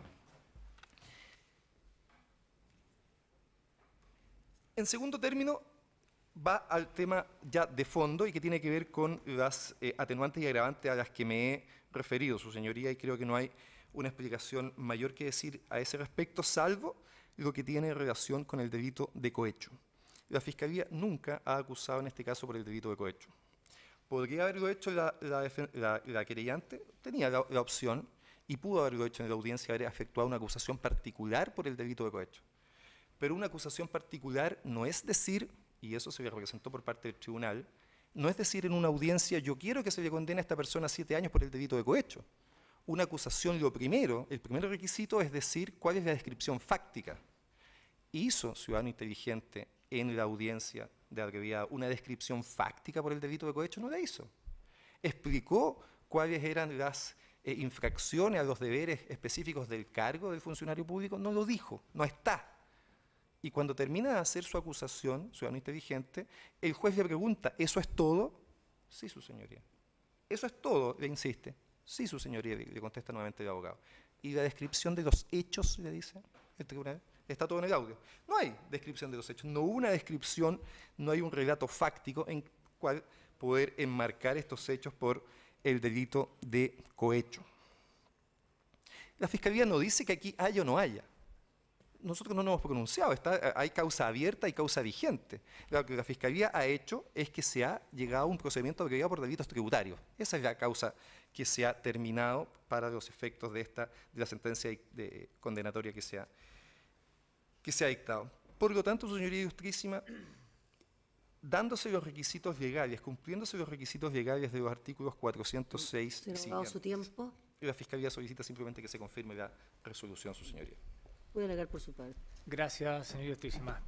En segundo término, va al tema ya de fondo y que tiene que ver con las atenuantes y agravantes a las que me he referido, su señoría, y creo que no hay una explicación mayor que decir a ese respecto, salvo lo que tiene relación con el delito de cohecho. La Fiscalía nunca ha acusado en este caso por el delito de cohecho. ¿Podría haberlo hecho la querellante? Tenía la opción y pudo haberlo hecho en la audiencia, haber efectuado una acusación particular por el delito de cohecho. Pero una acusación particular no es decir, y eso se le representó por parte del tribunal, no es decir en una audiencia, yo quiero que se le condene a esta persona a 7 años por el delito de cohecho. Una acusación, el primer requisito es decir cuál es la descripción fáctica. ¿Hizo Ciudadano Inteligente en la audiencia de abreviado una descripción fáctica por el delito de cohecho? No la hizo. ¿Explicó cuáles eran las infracciones a los deberes específicos del cargo del funcionario público? No lo dijo, no está. Y cuando termina de hacer su acusación, Ciudadano Inteligente, el juez le pregunta, ¿eso es todo? Sí, su señoría. ¿Eso es todo? Le insiste. Sí, su señoría, le contesta nuevamente el abogado. ¿Y la descripción de los hechos, le dice el tribunal? Está todo en el audio. No hay descripción de los hechos, no hubo una descripción, no hay un relato fáctico en cual poder enmarcar estos hechos por el delito de cohecho. La Fiscalía no dice que aquí haya o no haya. Nosotros no nos hemos pronunciado, hay causa abierta y causa vigente. Lo que la Fiscalía ha hecho es que se ha llegado a un procedimiento abreviado por delitos tributarios. Esa es la causa que se ha terminado para los efectos de la sentencia condenatoria que se ha dictado. Por lo tanto, señoría ilustrísima, dándose los requisitos legales, cumpliéndose los requisitos legales de los artículos 406 y Señor abogado, su tiempo. la Fiscalía solicita simplemente que se confirme la resolución, su señoría. Puede alegar por su parte. Gracias, señor ilustrísima.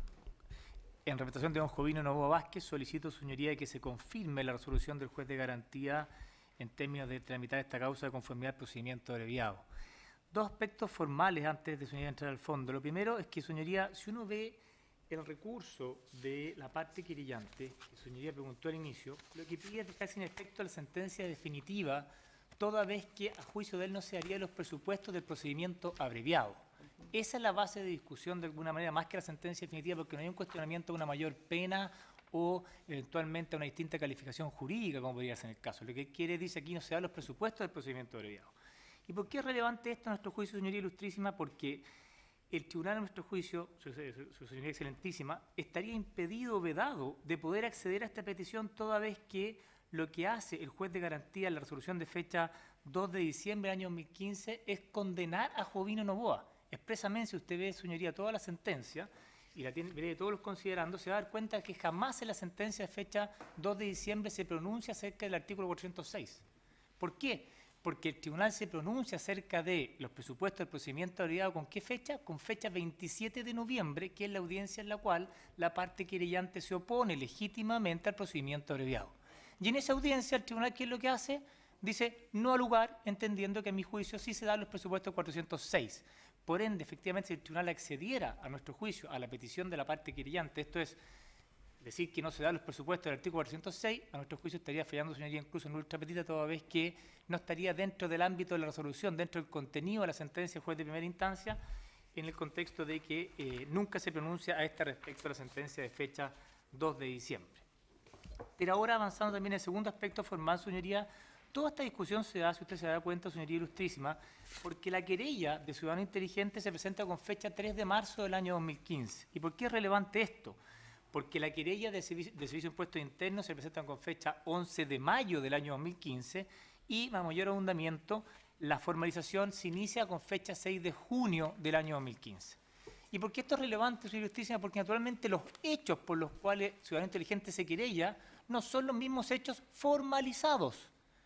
En representación de don Jovino Novoa Vázquez, solicito, señoría, que se confirme la resolución del juez de garantía en términos de tramitar esta causa de conformidad al procedimiento abreviado. Dos aspectos formales antes de, señoría, entrar al fondo. Lo primero es que, señoría, si uno ve el recurso de la parte querellante, que señoría preguntó al inicio, lo que pide es dejar sin efecto la sentencia definitiva, toda vez que a juicio de él no se harían los presupuestos del procedimiento abreviado. Esa es la base de discusión de alguna manera, más que la sentencia definitiva, porque no hay un cuestionamiento de una mayor pena o eventualmente una distinta calificación jurídica, como podría ser en el caso. Lo que quiere, dice aquí, no se dan los presupuestos del procedimiento abreviado. ¿Y por qué es relevante esto a nuestro juicio, señoría ilustrísima? Porque el tribunal, a nuestro juicio, su señoría excelentísima, estaría impedido o vedado de poder acceder a esta petición toda vez que lo que hace el juez de garantía en la resolución de fecha 2 de diciembre del año 2015 es condenar a Jovino Novoa. Expresamente, si usted ve, señoría, toda la sentencia, y la tiene, veré todos los considerando, se va a dar cuenta que jamás en la sentencia de fecha 2 de diciembre se pronuncia acerca del artículo 406. ¿Por qué? Porque el tribunal se pronuncia acerca de los presupuestos del procedimiento abreviado, ¿con qué fecha? Con fecha 27 de noviembre, que es la audiencia en la cual la parte querellante se opone legítimamente al procedimiento abreviado. Y en esa audiencia el tribunal, ¿qué es lo que hace? Dice no al lugar, entendiendo que a mi juicio sí se dan los presupuestos 406. Por ende, efectivamente, si el tribunal accediera a nuestro juicio a la petición de la parte querellante, esto es decir que no se dan los presupuestos del artículo 406, a nuestro juicio estaría fallando, señoría, incluso en ultra petita, toda vez que no estaría dentro del ámbito de la resolución, dentro del contenido de la sentencia del juez de primera instancia, en el contexto de que nunca se pronuncia a este respecto la sentencia de fecha 2 de diciembre. Pero ahora, avanzando también en el segundo aspecto formal, señoría, toda esta discusión se da, si usted se da cuenta, señoría ilustrísima, porque la querella de Ciudadano Inteligente se presenta con fecha 3 de marzo del año 2015. ¿Y por qué es relevante esto? Porque la querella de Servicio de Impuestos Internos se presenta con fecha 11 de mayo del año 2015 y, a mayor ahondamiento, la formalización se inicia con fecha 6 de junio del año 2015. ¿Y por qué esto es relevante, señora ilustrísima? Porque naturalmente los hechos por los cuales Ciudadano Inteligente se querella no son los mismos hechos formalizados.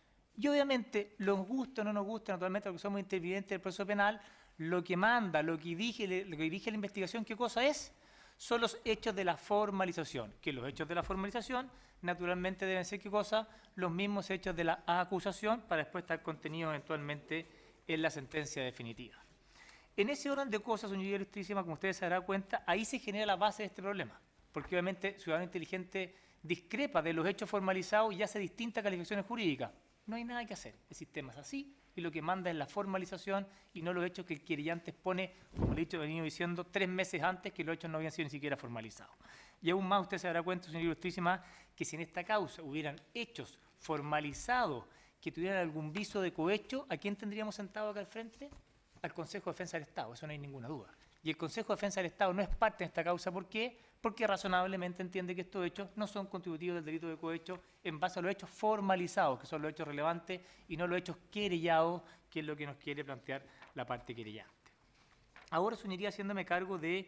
Y obviamente, nos gusta o no nos gusta, naturalmente, porque somos intervinientes del proceso penal, lo que manda, lo que dirige la investigación, ¿qué cosa es? Son los hechos de la formalización, que los hechos de la formalización naturalmente deben ser, ¿qué cosa? Los mismos hechos de la acusación para después estar contenidos eventualmente en la sentencia definitiva. En ese orden de cosas, señoría ilustrísima, como ustedes se darán cuenta, ahí se genera la base de este problema, porque obviamente Ciudadano Inteligente discrepa de los hechos formalizados y hace distintas calificaciones jurídicas. No hay nada que hacer, el sistema es así y lo que manda es la formalización y no los hechos que el querellante expone, como le he dicho, venido diciendo 3 meses antes que los hechos no habían sido ni siquiera formalizados. Y aún más usted se dará cuenta, señora ilustrísima, que si en esta causa hubieran hechos formalizados que tuvieran algún viso de cohecho, ¿a quién tendríamos sentado acá al frente? Al Consejo de Defensa del Estado, eso no hay ninguna duda. y el Consejo de Defensa del Estado no es parte de esta causa. ¿Por qué? Porque razonablemente entiende que estos hechos no son constitutivos del delito de cohecho en base a los hechos formalizados, que son los hechos relevantes, y no los hechos querellados, que es lo que nos quiere plantear la parte querellante. Ahora, señoría, haciéndome cargo de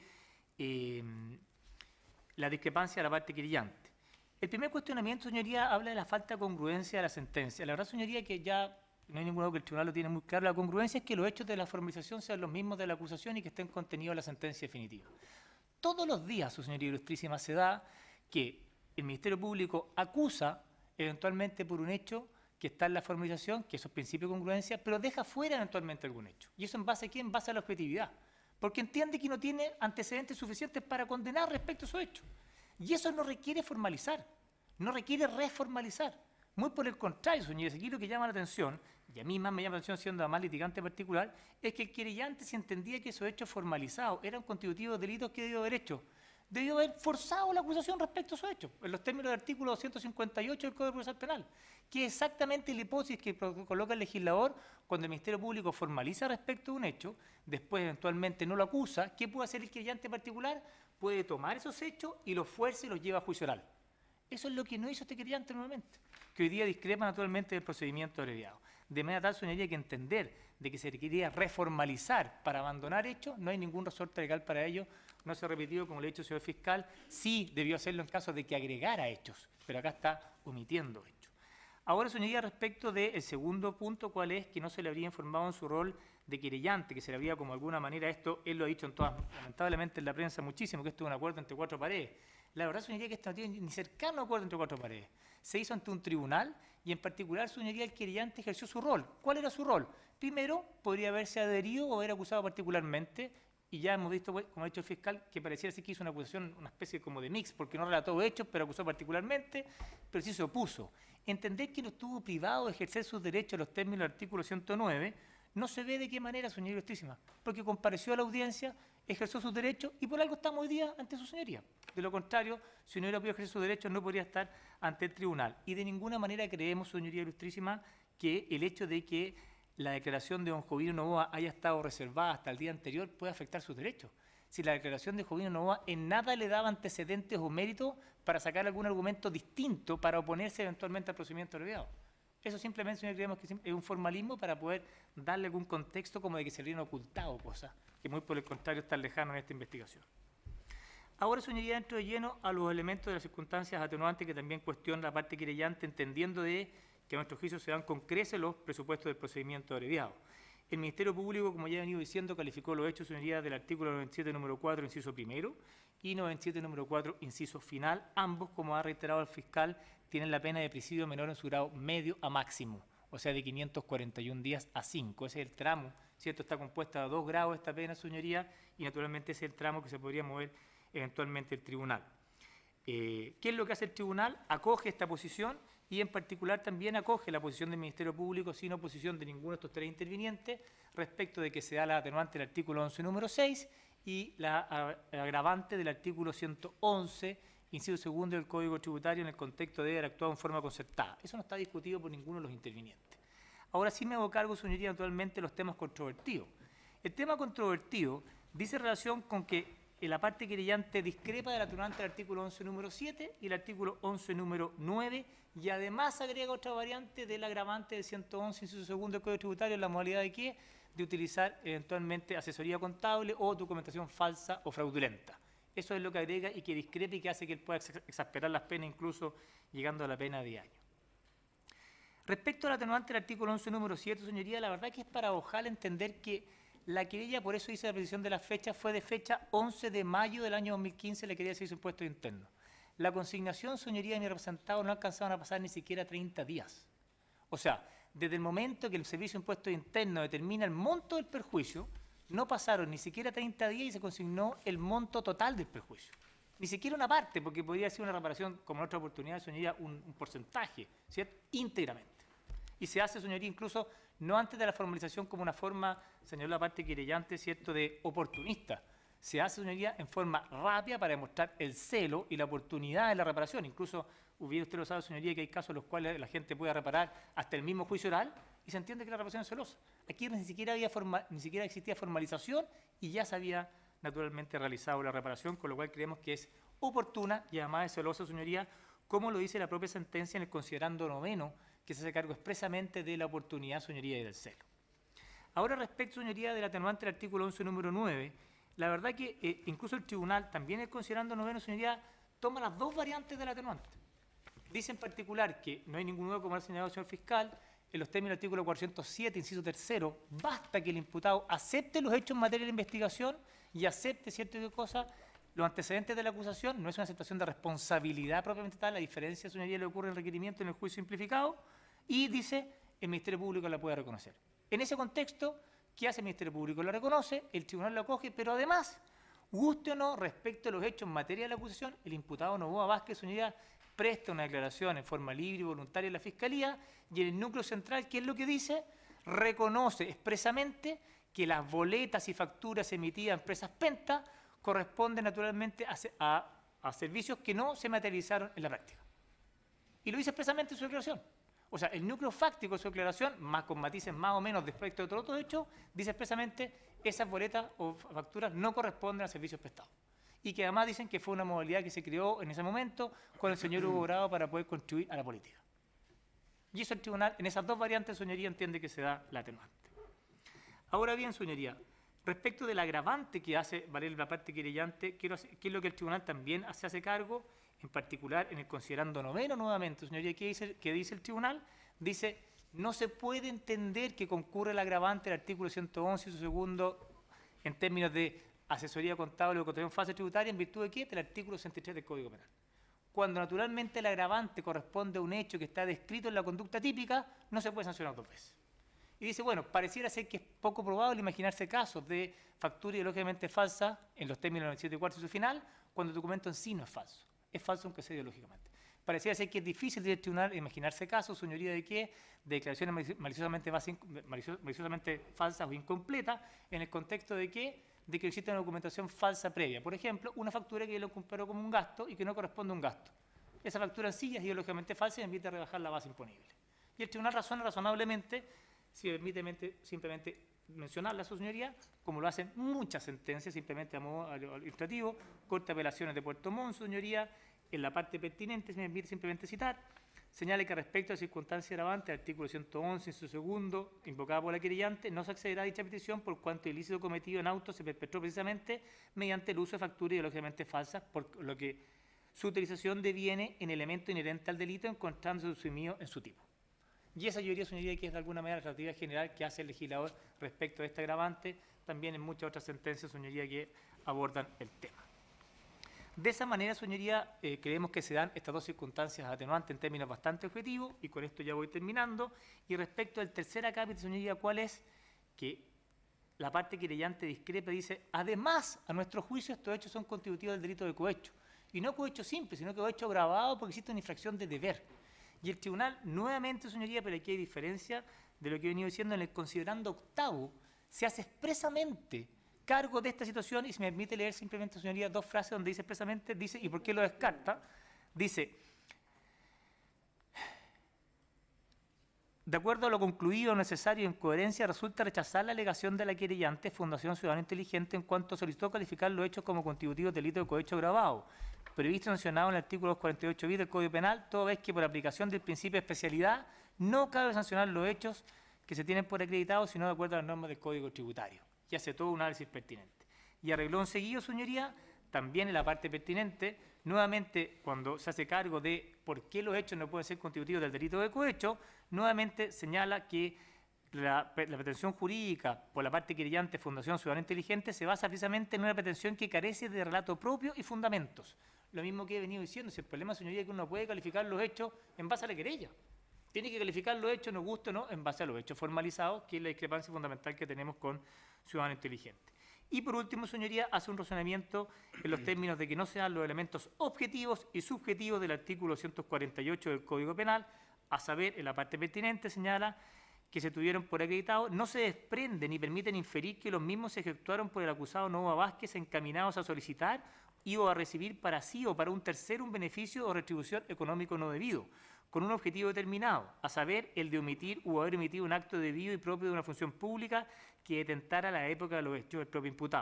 la discrepancia de la parte querellante. El primer cuestionamiento, señoría, habla de la falta de congruencia de la sentencia. La verdad, señoría, que ya no hay ningún lado que el tribunal lo tiene muy claro. La congruencia es que los hechos de la formalización sean los mismos de la acusación y que estén contenidos en la sentencia definitiva. Todos los días, su señoría ilustrísima, se da que el Ministerio Público acusa eventualmente por un hecho que está en la formalización, que eso es principio de congruencia, pero deja fuera eventualmente algún hecho. ¿Y eso en base a qué? En base a la objetividad. Porque entiende que no tiene antecedentes suficientes para condenar respecto a esos hechos. Y eso no requiere formalizar, no requiere reformalizar. Muy por el contrario, señores, aquí lo que llama la atención, y a mí más me llama la atención siendo la más litigante particular, es que el querellante, si entendía que esos hechos formalizados eran constitutivos de delitos que debió haber hecho, debió haber forzado la acusación respecto a esos hechos, en los términos del artículo 258 del Código Procesal Penal, que es exactamente la hipótesis que coloca el legislador cuando el Ministerio Público formaliza respecto a un hecho, después eventualmente no lo acusa. ¿Qué puede hacer el querellante particular? Puede tomar esos hechos y los fuerza y los lleva a juicio oral. Eso es lo que no hizo este querellante nuevamente, que hoy día discrepa naturalmente del procedimiento abreviado. De manera tal, señoría, que entender de que se requería reformalizar para abandonar hechos, no hay ningún resorte legal para ello. No se ha repetido, como le he dicho, señor fiscal, sí debió hacerlo en caso de que agregara hechos, pero acá está omitiendo hechos. Ahora, señoría, respecto del segundo punto, ¿cuál es? Que no se le habría informado en su rol de querellante, que se le habría, como de alguna manera, esto, él lo ha dicho en todas, lamentablemente en la prensa muchísimo, que esto es un acuerdo entre cuatro paredes. La verdad, señoría, que esto no tiene ni cercano acuerdo entre cuatro paredes. Se hizo ante un tribunal y, en particular, señoría, el querellante ejerció su rol. ¿Cuál era su rol? Primero, podría haberse adherido o haber acusado particularmente, y ya hemos visto, como ha dicho el fiscal, que pareciera ser que hizo una acusación, una especie como de mix, porque no relató hechos, pero acusó particularmente, pero sí se opuso. Entender que no estuvo privado de ejercer sus derechos en los términos del artículo 109, no se ve de qué manera, señoría ilustrísima, porque compareció a la audiencia, ejerció sus derechos y por algo estamos hoy día ante su señoría. De lo contrario, si no hubiera podido ejercer sus derechos, no podría estar ante el tribunal. Y de ninguna manera creemos, señoría ilustrísima, que el hecho de que la declaración de don Jovino Novoa haya estado reservada hasta el día anterior puede afectar sus derechos. Si la declaración de Jovino Novoa en nada le daba antecedentes o méritos para sacar algún argumento distinto para oponerse eventualmente al procedimiento abreviado. Eso simplemente, señor, creemos que es un formalismo para poder darle algún contexto como de que se le habían ocultado cosas, que muy por el contrario están lejanos en esta investigación. Ahora, señoría, dentro de lleno a los elementos de las circunstancias atenuantes que también cuestiona la parte querellante, entendiendo de que a nuestro juicio se dan con creces los presupuestos del procedimiento abreviado. El Ministerio Público, como ya he venido diciendo, calificó los hechos, señoría, del artículo 97, número 4, inciso primero, y 97, número 4, inciso final. Ambos, como ha reiterado el fiscal, tienen la pena de presidio menor en su grado medio a máximo, o sea, de 541 días a 5. Ese es el tramo, ¿cierto? Está compuesta de 2 grados esta pena, señoría, y naturalmente ese es el tramo que se podría mover eventualmente el tribunal. ¿Qué es lo que hace el tribunal? Acoge esta posición y en particular también acoge la posición del Ministerio Público sin oposición de ninguno de estos tres intervinientes respecto de que se da la atenuante del artículo 11, número 6 y la agravante del artículo 111, inciso segundo del Código Tributario en el contexto de haber actuado en forma concertada. Eso no está discutido por ninguno de los intervinientes. Ahora sí me hago cargo, señoría, naturalmente, de los temas controvertidos. El tema controvertido dice relación con que la parte querellante discrepa del atenuante del artículo 11, número 7 y el artículo 11, número 9, y además agrega otra variante del agravante del 111, inciso segundo del Código Tributario, en la modalidad de ¿qué? De utilizar eventualmente asesoría contable o documentación falsa o fraudulenta. Eso es lo que agrega y que discrepa y que hace que él pueda exasperar las penas, incluso llegando a la pena de año. Respecto al atenuante del artículo 11, número 7, señoría, la verdad que es paradojal entender que la querella, por eso hice la precisión de la fecha, fue de fecha 11 de mayo del año 2015, la querella se hizo impuestos internos. La consignación, señoría, de mi representado no alcanzaban a pasar ni siquiera 30 días. O sea, desde el momento que el Servicio de Impuestos Internos determina el monto del perjuicio, no pasaron ni siquiera 30 días y se consignó el monto total del perjuicio. Ni siquiera una parte, porque podría ser una reparación, como en otra oportunidad, señoría, un porcentaje, ¿cierto? Íntegramente. Y se hace, señoría, incluso no antes de la formalización como una forma, señor, la parte querellante, ¿cierto?, de oportunista. Se hace, señoría, en forma rápida para demostrar el celo y la oportunidad de la reparación. Incluso, hubiera usted lo sabe, señoría, que hay casos en los cuales la gente puede reparar hasta el mismo juicio oral y se entiende que la reparación es celosa. Aquí ni siquiera existía formalización y ya se había naturalmente realizado la reparación, con lo cual creemos que es oportuna y además es celosa, señoría, como lo dice la propia sentencia en el considerando noveno, que se hace cargo expresamente de la oportunidad, señoría, y del celo. Ahora, respecto, señoría, del atenuante del artículo 11, número 9, la verdad que incluso el tribunal, también en el considerando noveno, señoría, toma las dos variantes del atenuante. Dice en particular que no hay ningún nuevo, como ha señalado el señor fiscal, en los términos del artículo 407, inciso tercero, basta que el imputado acepte los hechos en materia de investigación y acepte cierto de cosas, los antecedentes de la acusación, no es una aceptación de responsabilidad propiamente tal, la diferencia, señoría, le ocurre en el requerimiento en el juicio simplificado, y dice, el Ministerio Público la puede reconocer. En ese contexto, ¿qué hace el Ministerio Público? La reconoce, el tribunal la acoge, pero además, guste o no, respecto a los hechos en materia de la acusación, el imputado Novoa Vázquez, señoría, presta una declaración en forma libre y voluntaria en la Fiscalía, y en el núcleo central, ¿qué es lo que dice? Reconoce expresamente que las boletas y facturas emitidas a empresas Penta corresponden naturalmente a servicios que no se materializaron en la práctica. Y lo dice expresamente en su declaración. O sea, el núcleo fáctico de su declaración, más con matices más o menos respecto de otros hechos, dice expresamente esas boletas o facturas no corresponden a servicios prestados. Y que además dicen que fue una modalidad que se creó en ese momento con el señor Hugo Bravo para poder contribuir a la política. Y eso el tribunal, en esas dos variantes, señoría, entiende que se da la atenuante. Ahora bien, señoría, respecto del agravante que hace valer la parte querellante, ¿qué es lo que el tribunal también se hace cargo? En particular, en el considerando noveno nuevamente, señoría, ¿qué dice el tribunal? Dice, no se puede entender que concurre el agravante del artículo 111 y su segundo en términos de asesoría contable o contratación en fase tributaria, ¿en virtud de qué? Del artículo 63 del Código Penal. Cuando naturalmente el agravante corresponde a un hecho que está descrito en la conducta típica, no se puede sancionar dos veces. Y dice, bueno, pareciera ser que es poco probable imaginarse casos de factura ideológicamente falsa en los términos del 97 y cuarto y su final, cuando el documento en sí no es falso. Es falso aunque sea ideológicamente. Pareciera ser que es difícil del tribunal imaginarse casos, señoría, de qué, de declaraciones maliciosamente falsas o incompletas, en el contexto de qué, de que existe una documentación falsa previa. Por ejemplo, una factura que yo lo comparó como un gasto y que no corresponde a un gasto. Esa factura en sí es ideológicamente falsa y invita a rebajar la base imponible. Y el tribunal razona razonablemente, si permite simplemente mencionarla a su señoría, como lo hacen muchas sentencias, simplemente a modo ilustrativo, Corte de Apelaciones de Puerto Montt, señoría, en la parte pertinente, si me permite simplemente citar, señala que respecto a la circunstancia agravante, artículo 111, en su segundo, invocada por la querellante, no se accederá a dicha petición por cuanto el ilícito cometido en auto se perpetró precisamente mediante el uso de facturas ideológicamente falsas, por lo que su utilización deviene en elemento inherente al delito encontrándose suprimido en su tipo. Y esa yo señoría, que es de alguna manera la relativa general que hace el legislador respecto a este agravante, también en muchas otras sentencias, señoría, que abordan el tema. De esa manera, señoría, creemos que se dan estas dos circunstancias atenuantes en términos bastante objetivos, y con esto ya voy terminando. Y respecto al tercer acápite, señoría, ¿cuál es? Que la parte querellante discrepa, dice, además, a nuestro juicio, estos hechos son constitutivos del delito de cohecho. Y no cohecho simple, sino cohecho agravado porque existe una infracción de deber. Y el tribunal, nuevamente, señoría, pero aquí hay diferencia de lo que he venido diciendo, en el considerando octavo, se hace expresamente cargo de esta situación, y si me permite leer simplemente, señoría, dos frases donde dice expresamente, dice, ¿y por qué lo descarta? Dice, de acuerdo a lo concluido necesario en coherencia, resulta rechazar la alegación de la querellante Fundación Ciudadano Inteligente en cuanto solicitó calificar los hechos como constitutivos del delito de cohecho agravado, previsto y sancionado en el artículo 248 bis del Código Penal, toda vez que por aplicación del principio de especialidad no cabe sancionar los hechos que se tienen por acreditados, sino de acuerdo a las normas del Código Tributario. Y hace todo un análisis pertinente. Y a renglón seguido, señoría, también en la parte pertinente, nuevamente cuando se hace cargo de por qué los hechos no pueden ser constitutivos del delito de cohecho, nuevamente señala que la pretensión jurídica por la parte querellante Fundación Ciudadano Inteligente se basa precisamente en una pretensión que carece de relato propio y fundamentos. Lo mismo que he venido diciendo, si el problema, señoría, es que uno puede calificar los hechos en base a la querella. Tiene que calificar los hechos, nos guste o no, en base a los hechos formalizados, que es la discrepancia fundamental que tenemos con Ciudadano Inteligente. Y por último, señoría, hace un razonamiento en los términos de que no se dan los elementos objetivos y subjetivos del artículo 248 del Código Penal, a saber, en la parte pertinente señala que se tuvieron por acreditados, no se desprende ni permiten inferir que los mismos se efectuaron por el acusado Novoa Vázquez encaminados a solicitar y o a recibir para sí o para un tercero un beneficio o retribución económico no debido, con un objetivo determinado, a saber, el de omitir o haber emitido un acto debido y propio de una función pública que detentara la época de los hechos del propio imputado,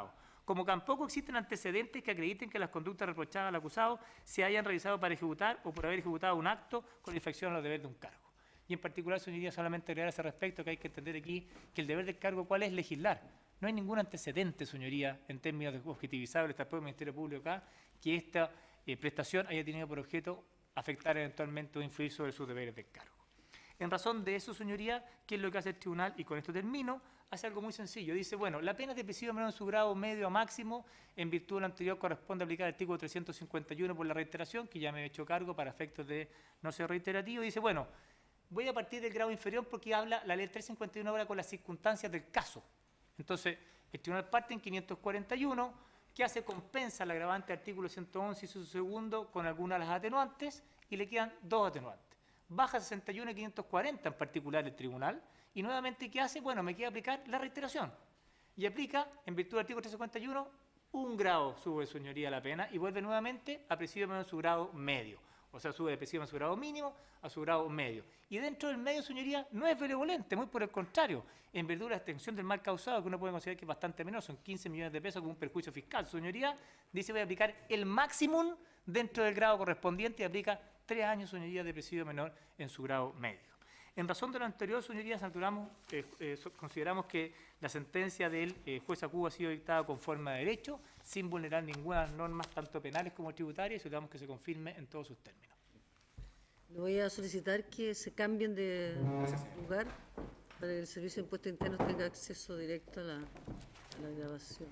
como tampoco existen antecedentes que acrediten que las conductas reprochadas al acusado se hayan realizado para ejecutar o por haber ejecutado un acto con infracción a los deberes de un cargo. Y en particular, señoría, solamente agregar a ese respecto que hay que entender aquí que el deber del cargo, ¿cuál es? Legislar. No hay ningún antecedente, señoría, en términos de objetivizables, está el Ministerio Público acá, que esta prestación haya tenido por objeto afectar eventualmente o influir sobre sus deberes del cargo. En razón de eso, señoría, ¿qué es lo que hace el tribunal? Y con esto termino, hace algo muy sencillo. Dice, bueno, la pena de presidio menor en su grado medio a máximo, en virtud de lo anterior, corresponde aplicar el artículo 351 por la reiteración, que ya me he hecho cargo para efectos de no ser reiterativo. Dice, bueno, voy a partir del grado inferior porque habla la ley 351 ahora con las circunstancias del caso. Entonces, el tribunal parte en 541, que hace compensa el agravante del artículo 111 y su segundo con algunas de las atenuantes, y le quedan dos atenuantes. Baja 61 y 540 en particular el tribunal, y nuevamente, ¿qué hace? Bueno, me queda aplicar la reiteración. Y aplica, en virtud del artículo 351, un grado sube, señoría, la pena, y vuelve nuevamente a presidio menor en su grado medio. O sea, sube de presidio en su grado mínimo a su grado medio. Y dentro del medio, señoría, no es benevolente, muy por el contrario. En virtud de la extensión del mal causado, que uno puede considerar que es bastante menor, son 15 millones de pesos con un perjuicio fiscal. Señoría, dice, voy a aplicar el máximo dentro del grado correspondiente y aplica 3 años, señoría, de presidio menor en su grado medio. En razón de lo anterior, señorías, consideramos que la sentencia del juez Acuba ha sido dictada conforme a derecho, sin vulnerar ninguna normas, tanto penales como tributarias, y solicitamos que se confirme en todos sus términos. Le voy a solicitar que se cambien de lugar para que el Servicio de Impuestos Internos tenga acceso directo a la grabación.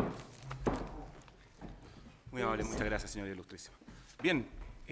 Muy amable, muchas gracias, señoría ilustrísima. Bien,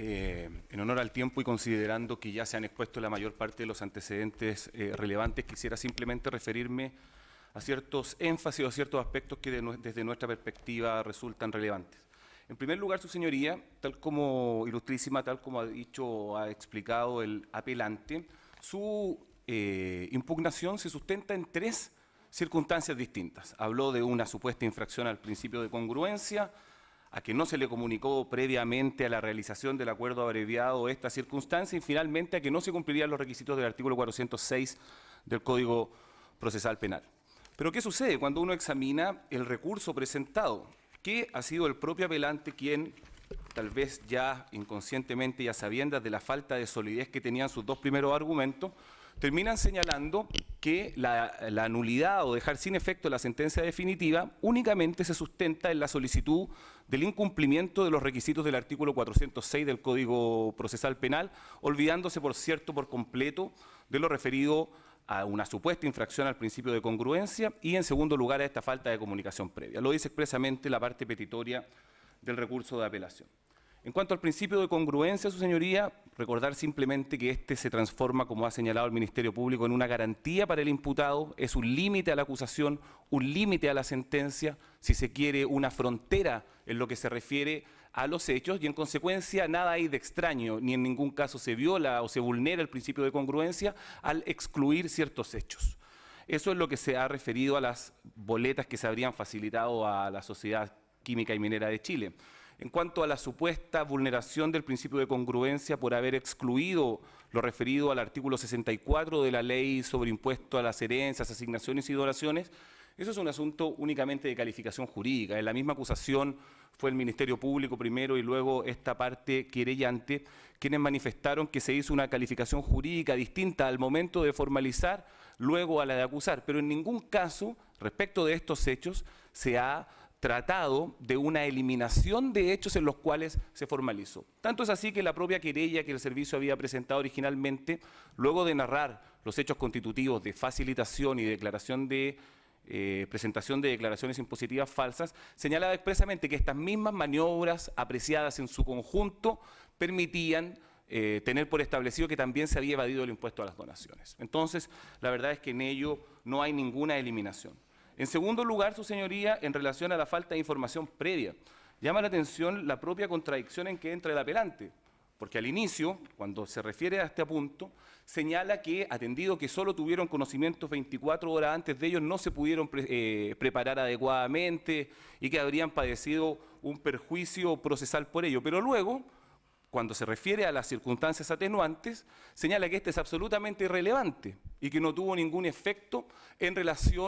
en honor al tiempo y considerando que ya se han expuesto la mayor parte de los antecedentes relevantes, quisiera simplemente referirme a ciertos énfasis o a ciertos aspectos que desde nuestra perspectiva resultan relevantes. En primer lugar, su señoría, tal como ilustrísima, tal como ha dicho o ha explicado el apelante, su impugnación se sustenta en 3 circunstancias distintas. Habló de una supuesta infracción al principio de congruencia, a que no se le comunicó previamente a la realización del acuerdo abreviado esta circunstancia y finalmente a que no se cumplirían los requisitos del artículo 406 del Código Procesal Penal. Pero ¿qué sucede cuando uno examina el recurso presentado? Que ha sido el propio apelante quien, tal vez ya inconscientemente y a sabiendas de la falta de solidez que tenían sus 2 primeros argumentos, terminan señalando que la nulidad o dejar sin efecto la sentencia definitiva únicamente se sustenta en la solicitud del incumplimiento de los requisitos del artículo 406 del Código Procesal Penal, olvidándose, por cierto, por completo de lo referido a una supuesta infracción al principio de congruencia y, en segundo lugar, a esta falta de comunicación previa. Lo dice expresamente la parte petitoria del recurso de apelación. En cuanto al principio de congruencia, su señoría, recordar simplemente que este se transforma, como ha señalado el Ministerio Público, en una garantía para el imputado, es un límite a la acusación, un límite a la sentencia, si se quiere, una frontera en lo que se refiere a los hechos y, en consecuencia, nada hay de extraño, ni en ningún caso se viola o se vulnera el principio de congruencia al excluir ciertos hechos. Eso es lo que se ha referido a las boletas que se habrían facilitado a la Sociedad Química y Minera de Chile. En cuanto a la supuesta vulneración del principio de congruencia por haber excluido lo referido al artículo 64 de la Ley sobre Impuesto a las Herencias, Asignaciones y Donaciones, eso es un asunto únicamente de calificación jurídica. En la misma acusación fue el Ministerio Público primero y luego esta parte querellante quienes manifestaron que se hizo una calificación jurídica distinta al momento de formalizar, luego a la de acusar. Pero en ningún caso, respecto de estos hechos, se ha tratado de una eliminación de hechos en los cuales se formalizó. Tanto es así que la propia querella que el servicio había presentado originalmente, luego de narrar los hechos constitutivos de facilitación y declaración de presentación de declaraciones impositivas falsas, señalaba expresamente que estas mismas maniobras apreciadas en su conjunto permitían tener por establecido que también se había evadido el impuesto a las donaciones. Entonces, la verdad es que en ello no hay ninguna eliminación. En segundo lugar, su señoría, en relación a la falta de información previa, llama la atención la propia contradicción en que entra el apelante, porque al inicio, cuando se refiere a este punto, señala que, atendido que solo tuvieron conocimientos 24 horas antes de ellos, no se pudieron preparar adecuadamente y que habrían padecido un perjuicio procesal por ello. Pero luego, cuando se refiere a las circunstancias atenuantes, señala que este es absolutamente irrelevante y que no tuvo ningún efecto en relación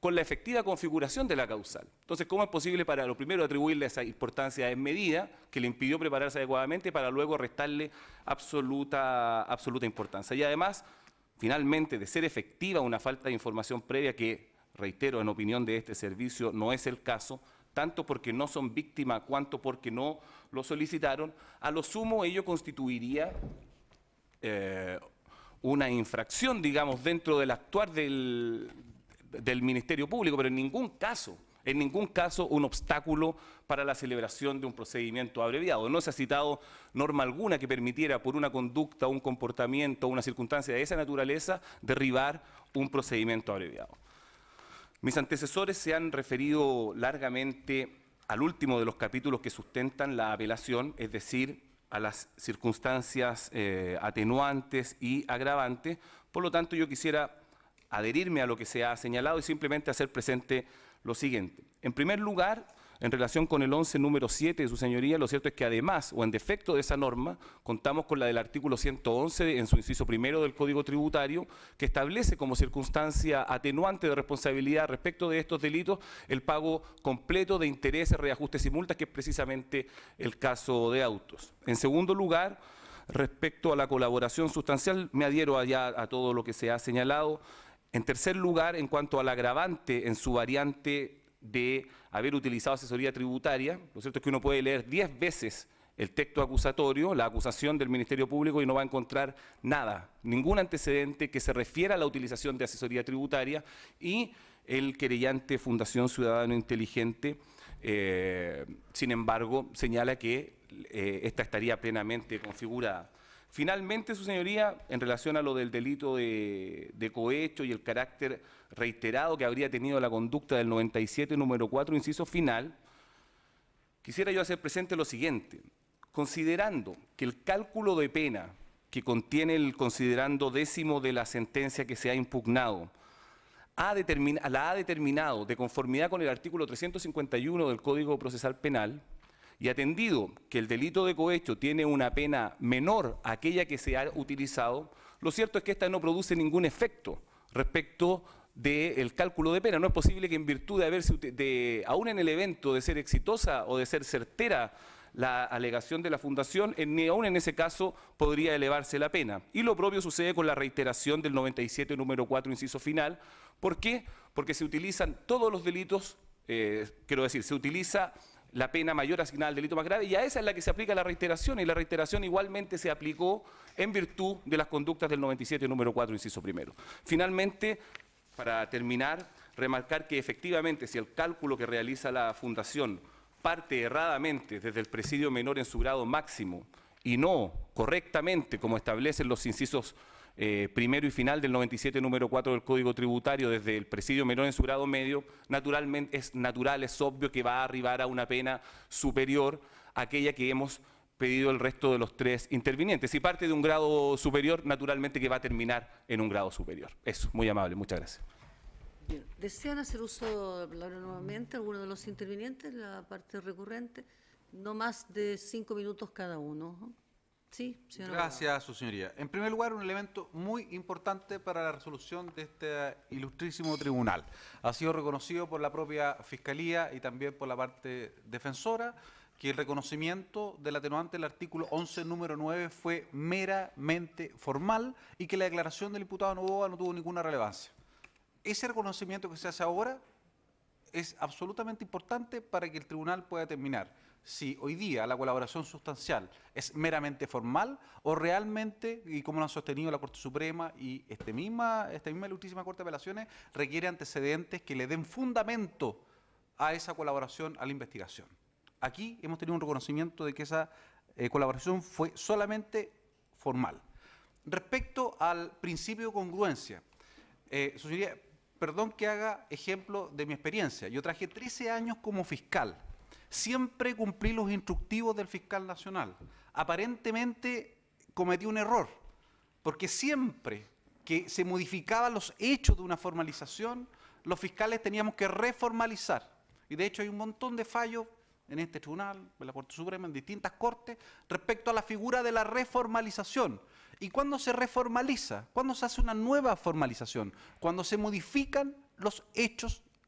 con la efectiva configuración de la causal. Entonces, ¿cómo es posible para lo primero atribuirle esa importancia desmedida que le impidió prepararse adecuadamente para luego restarle absoluta importancia? Y además, finalmente, de ser efectiva una falta de información previa que, reitero, en opinión de este servicio no es el caso, tanto porque no son víctimas cuanto porque no lo solicitaron, a lo sumo ello constituiría una infracción, digamos, dentro del actuar del Ministerio Público, pero en ningún caso un obstáculo para la celebración de un procedimiento abreviado. No se ha citado norma alguna que permitiera por una conducta, un comportamiento, una circunstancia de esa naturaleza derribar un procedimiento abreviado. Mis antecesores se han referido largamente al último de los capítulos que sustentan la apelación, es decir, a las circunstancias atenuantes y agravantes. Por lo tanto, yo quisiera adherirme a lo que se ha señalado y simplemente hacer presente lo siguiente. En primer lugar, en relación con el 11 número 7 de su señoría, lo cierto es que además, o en defecto de esa norma, contamos con la del artículo 111 en su inciso primero del Código Tributario, que establece como circunstancia atenuante de responsabilidad respecto de estos delitos el pago completo de intereses, reajustes y multas, que es precisamente el caso de autos. En segundo lugar, respecto a la colaboración sustancial, me adhiero allá a todo lo que se ha señalado. En tercer lugar, en cuanto al agravante en su variante de haber utilizado asesoría tributaria, lo cierto es que uno puede leer 10 veces el texto acusatorio, la acusación del Ministerio Público, y no va a encontrar nada, ningún antecedente que se refiera a la utilización de asesoría tributaria, y el querellante Fundación Ciudadano Inteligente, sin embargo, señala que esta estaría plenamente configurada. Finalmente, su señoría, en relación a lo del delito de cohecho y el carácter reiterado que habría tenido la conducta del 97, número 4, inciso final, quisiera yo hacer presente lo siguiente. Considerando que el cálculo de pena que contiene el considerando 10º de la sentencia que se ha impugnado la ha determinado de conformidad con el artículo 351 del Código Procesal Penal, y atendido que el delito de cohecho tiene una pena menor a aquella que se ha utilizado, lo cierto es que esta no produce ningún efecto respecto del cálculo de pena. No es posible que en virtud de haberse, aún en el evento de ser exitosa o de ser certera la alegación de la Fundación, ni aún en ese caso podría elevarse la pena. Y lo propio sucede con la reiteración del 97, número 4, inciso final. ¿Por qué? Porque se utilizan todos los delitos, quiero decir, se utiliza la pena mayor asignada al delito más grave, y a esa es la que se aplica la reiteración, y la reiteración igualmente se aplicó en virtud de las conductas del 97, número 4, inciso primero. Finalmente, para terminar, remarcar que efectivamente si el cálculo que realiza la Fundación parte erradamente desde el presidio menor en su grado máximo y no correctamente, como establecen los incisos primero y final del 97, número 4 del Código Tributario, desde el presidio menor en su grado medio, naturalmente es obvio que va a arribar a una pena superior a aquella que hemos pedido el resto de los tres intervinientes. Si parte de un grado superior, naturalmente que va a terminar en un grado superior. Eso, muy amable, muchas gracias. Bien. ¿Desean hacer uso de la palabra nuevamente alguno de los intervinientes, la parte recurrente? No más de 5 minutos cada uno. Sí, señor abogado. Gracias, su señoría. En primer lugar, un elemento muy importante para la resolución de este ilustrísimo tribunal. Ha sido reconocido por la propia Fiscalía y también por la parte defensora que el reconocimiento del atenuante del artículo 11, número 9, fue meramente formal y que la declaración del imputado Novoa no tuvo ninguna relevancia. Ese reconocimiento que se hace ahora es absolutamente importante para que el tribunal pueda determinar si hoy día la colaboración sustancial es meramente formal o realmente, y como lo han sostenido la Corte Suprema y esta misma ilustrísima Corte de Apelaciones, requiere antecedentes que le den fundamento a esa colaboración a la investigación. Aquí hemos tenido un reconocimiento de que esa colaboración fue solamente formal. Respecto al principio de congruencia, su señoría, perdón que haga ejemplo de mi experiencia. Yo trabajé 13 años como fiscal. Siempre cumplí los instructivos del fiscal nacional. Aparentemente cometí un error, porque siempre que se modificaban los hechos de una formalización, los fiscales teníamos que reformalizar. Y de hecho hay un montón de fallos en este tribunal, en la Corte Suprema, en distintas cortes, respecto a la figura de la reformalización. ¿Y cuándo se reformaliza? ¿Cuándo se hace una nueva formalización? Cuando se modifican los hechos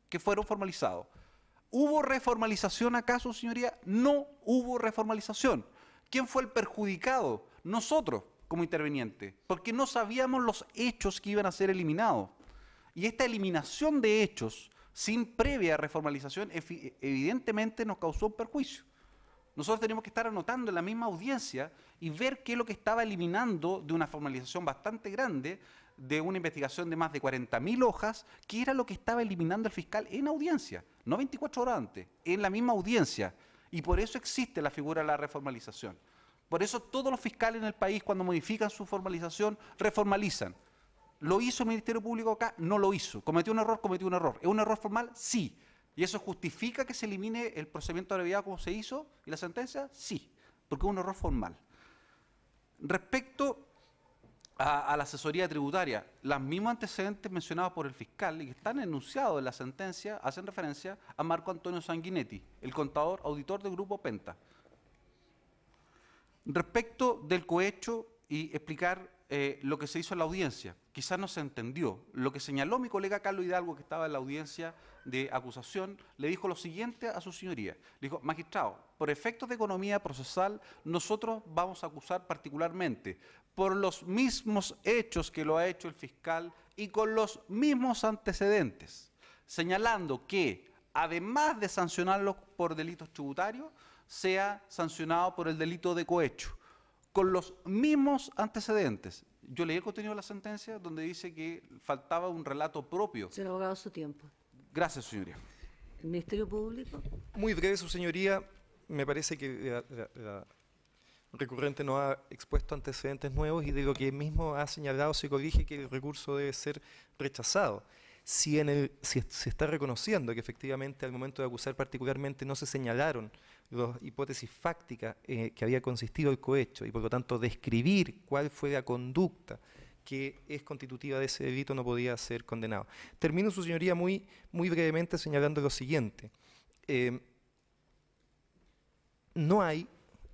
que fueron formalizados. ¿Hubo reformalización acaso, señoría? No hubo reformalización. ¿Quién fue el perjudicado? Nosotros, como intervenientes, porque no sabíamos los hechos que iban a ser eliminados. Y esta eliminación de hechos, sin previa reformalización, evidentemente nos causó un perjuicio. Nosotros teníamos que estar anotando en la misma audiencia y ver qué es lo que estaba eliminando de una formalización bastante grande, de una investigación de más de 40.000 hojas, qué era lo que estaba eliminando el fiscal en audiencia, no 24 horas antes, en la misma audiencia. Y por eso existe la figura de la reformalización. Por eso todos los fiscales en el país, cuando modifican su formalización, reformalizan. ¿Lo hizo el Ministerio Público acá? No lo hizo. ¿Cometió un error? Cometió un error. ¿Es un error formal? Sí. ¿Y eso justifica que se elimine el procedimiento abreviado como se hizo y la sentencia? Sí, porque es un error formal. Respecto a la asesoría tributaria, los mismos antecedentes mencionados por el fiscal y que están enunciados en la sentencia hacen referencia a Marco Antonio Sanguinetti, el contador auditor del Grupo Penta. Respecto del cohecho y explicar lo que se hizo en la audiencia, quizás no se entendió. Lo que señaló mi colega Carlos Hidalgo, que estaba en la audiencia de acusación, le dijo lo siguiente a su señoría. Le dijo: magistrado, por efectos de economía procesal, nosotros vamos a acusar particularmente por los mismos hechos que lo ha hecho el fiscal y con los mismos antecedentes, señalando que, además de sancionarlo por delitos tributarios, sea sancionado por el delito de cohecho, con los mismos antecedentes. Yo leí el contenido de la sentencia donde dice que faltaba un relato propio. Señor abogado, su tiempo. Gracias, señoría. ¿El Ministerio Público? Muy breve, su señoría. Me parece que la recurrente no ha expuesto antecedentes nuevos y de lo que mismo ha señalado se corrige que el recurso debe ser rechazado. Si se está reconociendo que efectivamente al momento de acusar particularmente no se señalaron las hipótesis fácticas que había consistido el cohecho y por lo tanto describir cuál fue la conducta que es constitutiva de ese delito, no podía ser condenado. Termino, su señoría, muy brevemente señalando lo siguiente. No hay...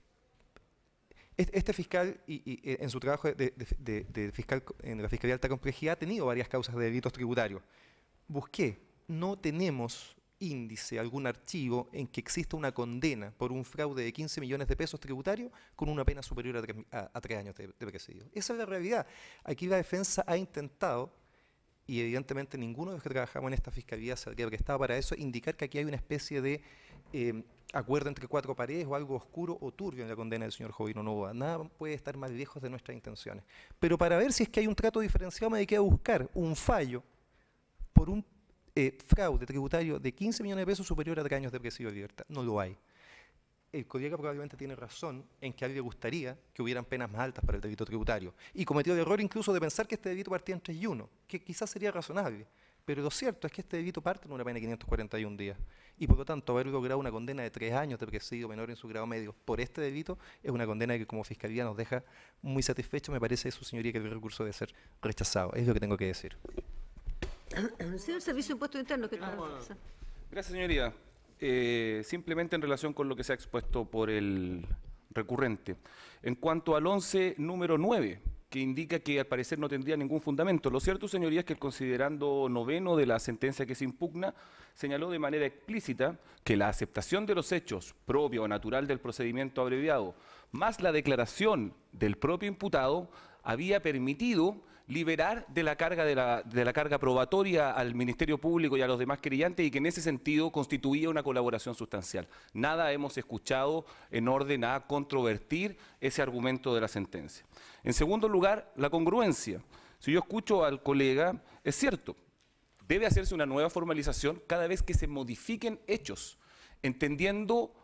Este fiscal, en su trabajo de fiscal en la Fiscalía de Alta Complejidad, ha tenido varias causas de delitos tributarios. Busqué, no tenemos índice, algún archivo en que exista una condena por un fraude de 15 millones de pesos tributarios con una pena superior a 3 años de presidio. Esa es la realidad. Aquí la defensa ha intentado, y evidentemente ninguno de los que trabajamos en esta fiscalía se habría prestado para eso, indicar que aquí hay una especie de acuerdo entre cuatro paredes o algo oscuro o turbio en la condena del señor Jovino Novoa. Nada puede estar más lejos de nuestras intenciones. Pero para ver si es que hay un trato diferenciado me dediqué a buscar un fallo por un fraude tributario de 15 millones de pesos superior a 3 años de presidio de libertad. No lo hay. El colega probablemente tiene razón en que a él le gustaría que hubieran penas más altas para el delito tributario. Y cometió el error incluso de pensar que este delito partía en 3 y 1, que quizás sería razonable. Pero lo cierto es que este delito parte en una pena de 541 días. Y por lo tanto, haber logrado una condena de 3 años de presidio menor en su grado medio por este delito es una condena que como Fiscalía nos deja muy satisfechos. Me parece, su señoría, que el recurso debe ser rechazado. Es lo que tengo que decir. Señor Servicio de Impuestos Internos. Gracias, señoría. Simplemente en relación con lo que se ha expuesto por el recurrente. En cuanto al 11, número 9, que indica que al parecer no tendría ningún fundamento. Lo cierto, señoría, es que el considerando noveno de la sentencia que se impugna señaló de manera explícita que la aceptación de los hechos propia o natural del procedimiento abreviado, más la declaración del propio imputado, había permitido liberar de la carga probatoria al Ministerio Público y a los demás querellantes y que en ese sentido constituía una colaboración sustancial. Nada hemos escuchado en orden a controvertir ese argumento de la sentencia. En segundo lugar, la congruencia. Si yo escucho al colega, es cierto, debe hacerse una nueva formalización cada vez que se modifiquen hechos, entendiendo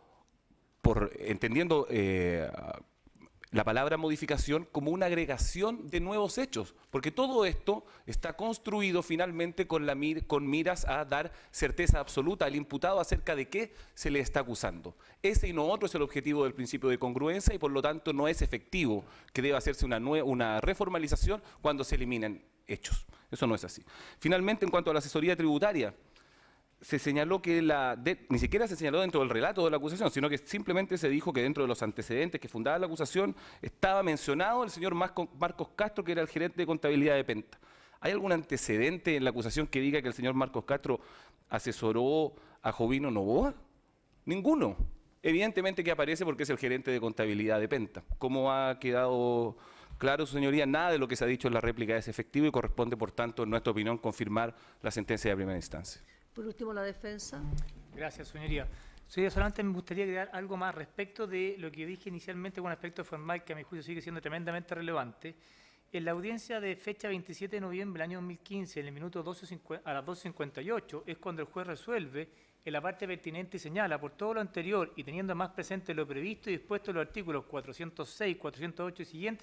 la palabra modificación como una agregación de nuevos hechos, porque todo esto está construido finalmente con miras a dar certeza absoluta al imputado acerca de qué se le está acusando. Ese y no otro es el objetivo del principio de congruencia y por lo tanto no es efectivo que deba hacerse una reformalización cuando se eliminen hechos. Eso no es así. Finalmente, en cuanto a la asesoría tributaria, se señaló que ni siquiera se señaló dentro del relato de la acusación, sino que simplemente se dijo que dentro de los antecedentes que fundaban la acusación estaba mencionado el señor Marcos Castro, que era el gerente de contabilidad de Penta. ¿Hay algún antecedente en la acusación que diga que el señor Marcos Castro asesoró a Jovino Novoa? Ninguno. Evidentemente que aparece porque es el gerente de contabilidad de Penta. ¿Cómo ha quedado claro, su señoría? Nada de lo que se ha dicho en la réplica es efectivo y corresponde, por tanto, en nuestra opinión, confirmar la sentencia de primera instancia. Por último, la defensa. Gracias, señoría. Señoría, solamente me gustaría agregar algo más respecto de lo que dije inicialmente con un aspecto formal que a mi juicio sigue siendo tremendamente relevante. En la audiencia de fecha 27 de noviembre del año 2015, en el minuto 12:50 a las 12:58, es cuando el juez resuelve en la parte pertinente y señala, por todo lo anterior y teniendo más presente lo previsto y dispuesto en los artículos 406, 408 y siguientes,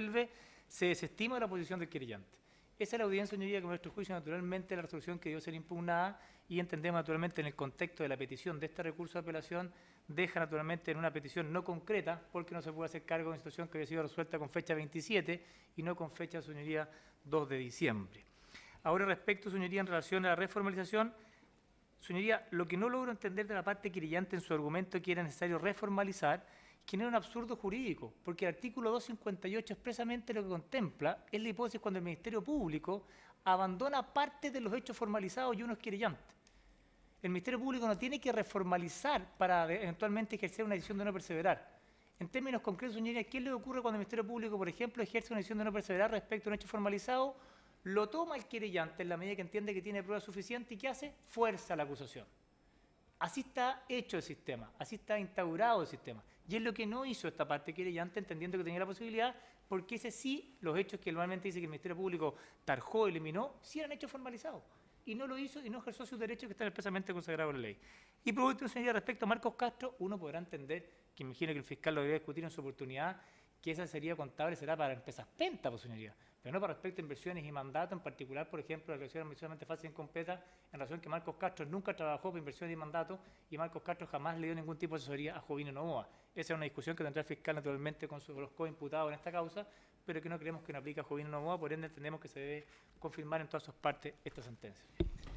se desestima la posición del querellante. Esa es la audiencia, señoría, que a nuestro juicio, naturalmente, la resolución que debió ser impugnada y entendemos, naturalmente, en el contexto de la petición de este recurso de apelación, deja, naturalmente, en una petición no concreta, porque no se puede hacer cargo de una situación que había sido resuelta con fecha 27 y no con fecha, señoría, 2 de diciembre. Ahora, respecto, señoría, en relación a la reformalización, señoría, lo que no logro entender de la parte querellante en su argumento que era necesario reformalizar, genera un absurdo jurídico, porque el artículo 258 expresamente lo que contempla es la hipótesis cuando el Ministerio Público abandona parte de los hechos formalizados y uno es querellante. El Ministerio Público no tiene que reformalizar para eventualmente ejercer una decisión de no perseverar. En términos concretos, señoría, ¿qué le ocurre cuando el Ministerio Público, por ejemplo, ejerce una decisión de no perseverar respecto a un hecho formalizado? Lo toma el querellante en la medida que entiende que tiene prueba suficiente y ¿qué hace? Fuerza la acusación. Así está hecho el sistema, así está instaurado el sistema. Y es lo que no hizo esta parte querellante, entendiendo que tenía la posibilidad, porque ese sí, los hechos que normalmente dice que el Ministerio Público tarjó, eliminó, sí eran hechos formalizados. Y no lo hizo y no ejerció sus derechos que están expresamente consagrados en la ley. Y por último, señoría, respecto a Marcos Castro, uno podrá entender, que imagino que el fiscal lo debería discutir en su oportunidad, que esa sería contable será para empresas Penta, pues, señoría, pero no para respecto a inversiones y mandatos, en particular, por ejemplo, la declaración administrativamente fácil e incompleta, en relación que Marcos Castro nunca trabajó por inversiones y mandatos y Marcos Castro jamás le dio ningún tipo de asesoría a Jovino Novoa. Esa es una discusión que tendrá el fiscal, naturalmente, con los coimputados en esta causa, pero que no creemos que no aplique a Jovino Novoa, por ende entendemos que se debe confirmar en todas sus partes esta sentencia.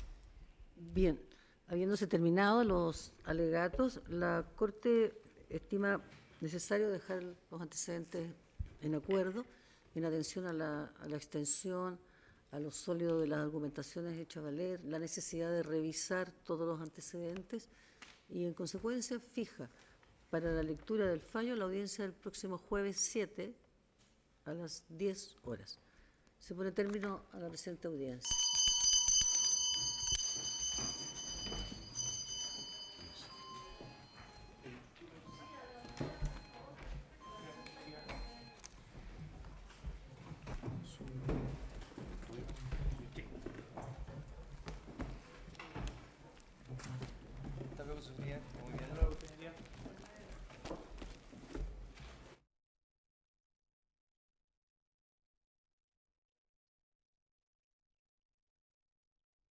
Bien, habiéndose terminado los alegatos, la Corte estima necesario dejar los antecedentes en acuerdo, en atención a la extensión, a lo sólido de las argumentaciones hechas valer, la necesidad de revisar todos los antecedentes y, en consecuencia, fija para la lectura del fallo la audiencia del próximo jueves 7 a las 10 horas. Se pone término a la presente audiencia.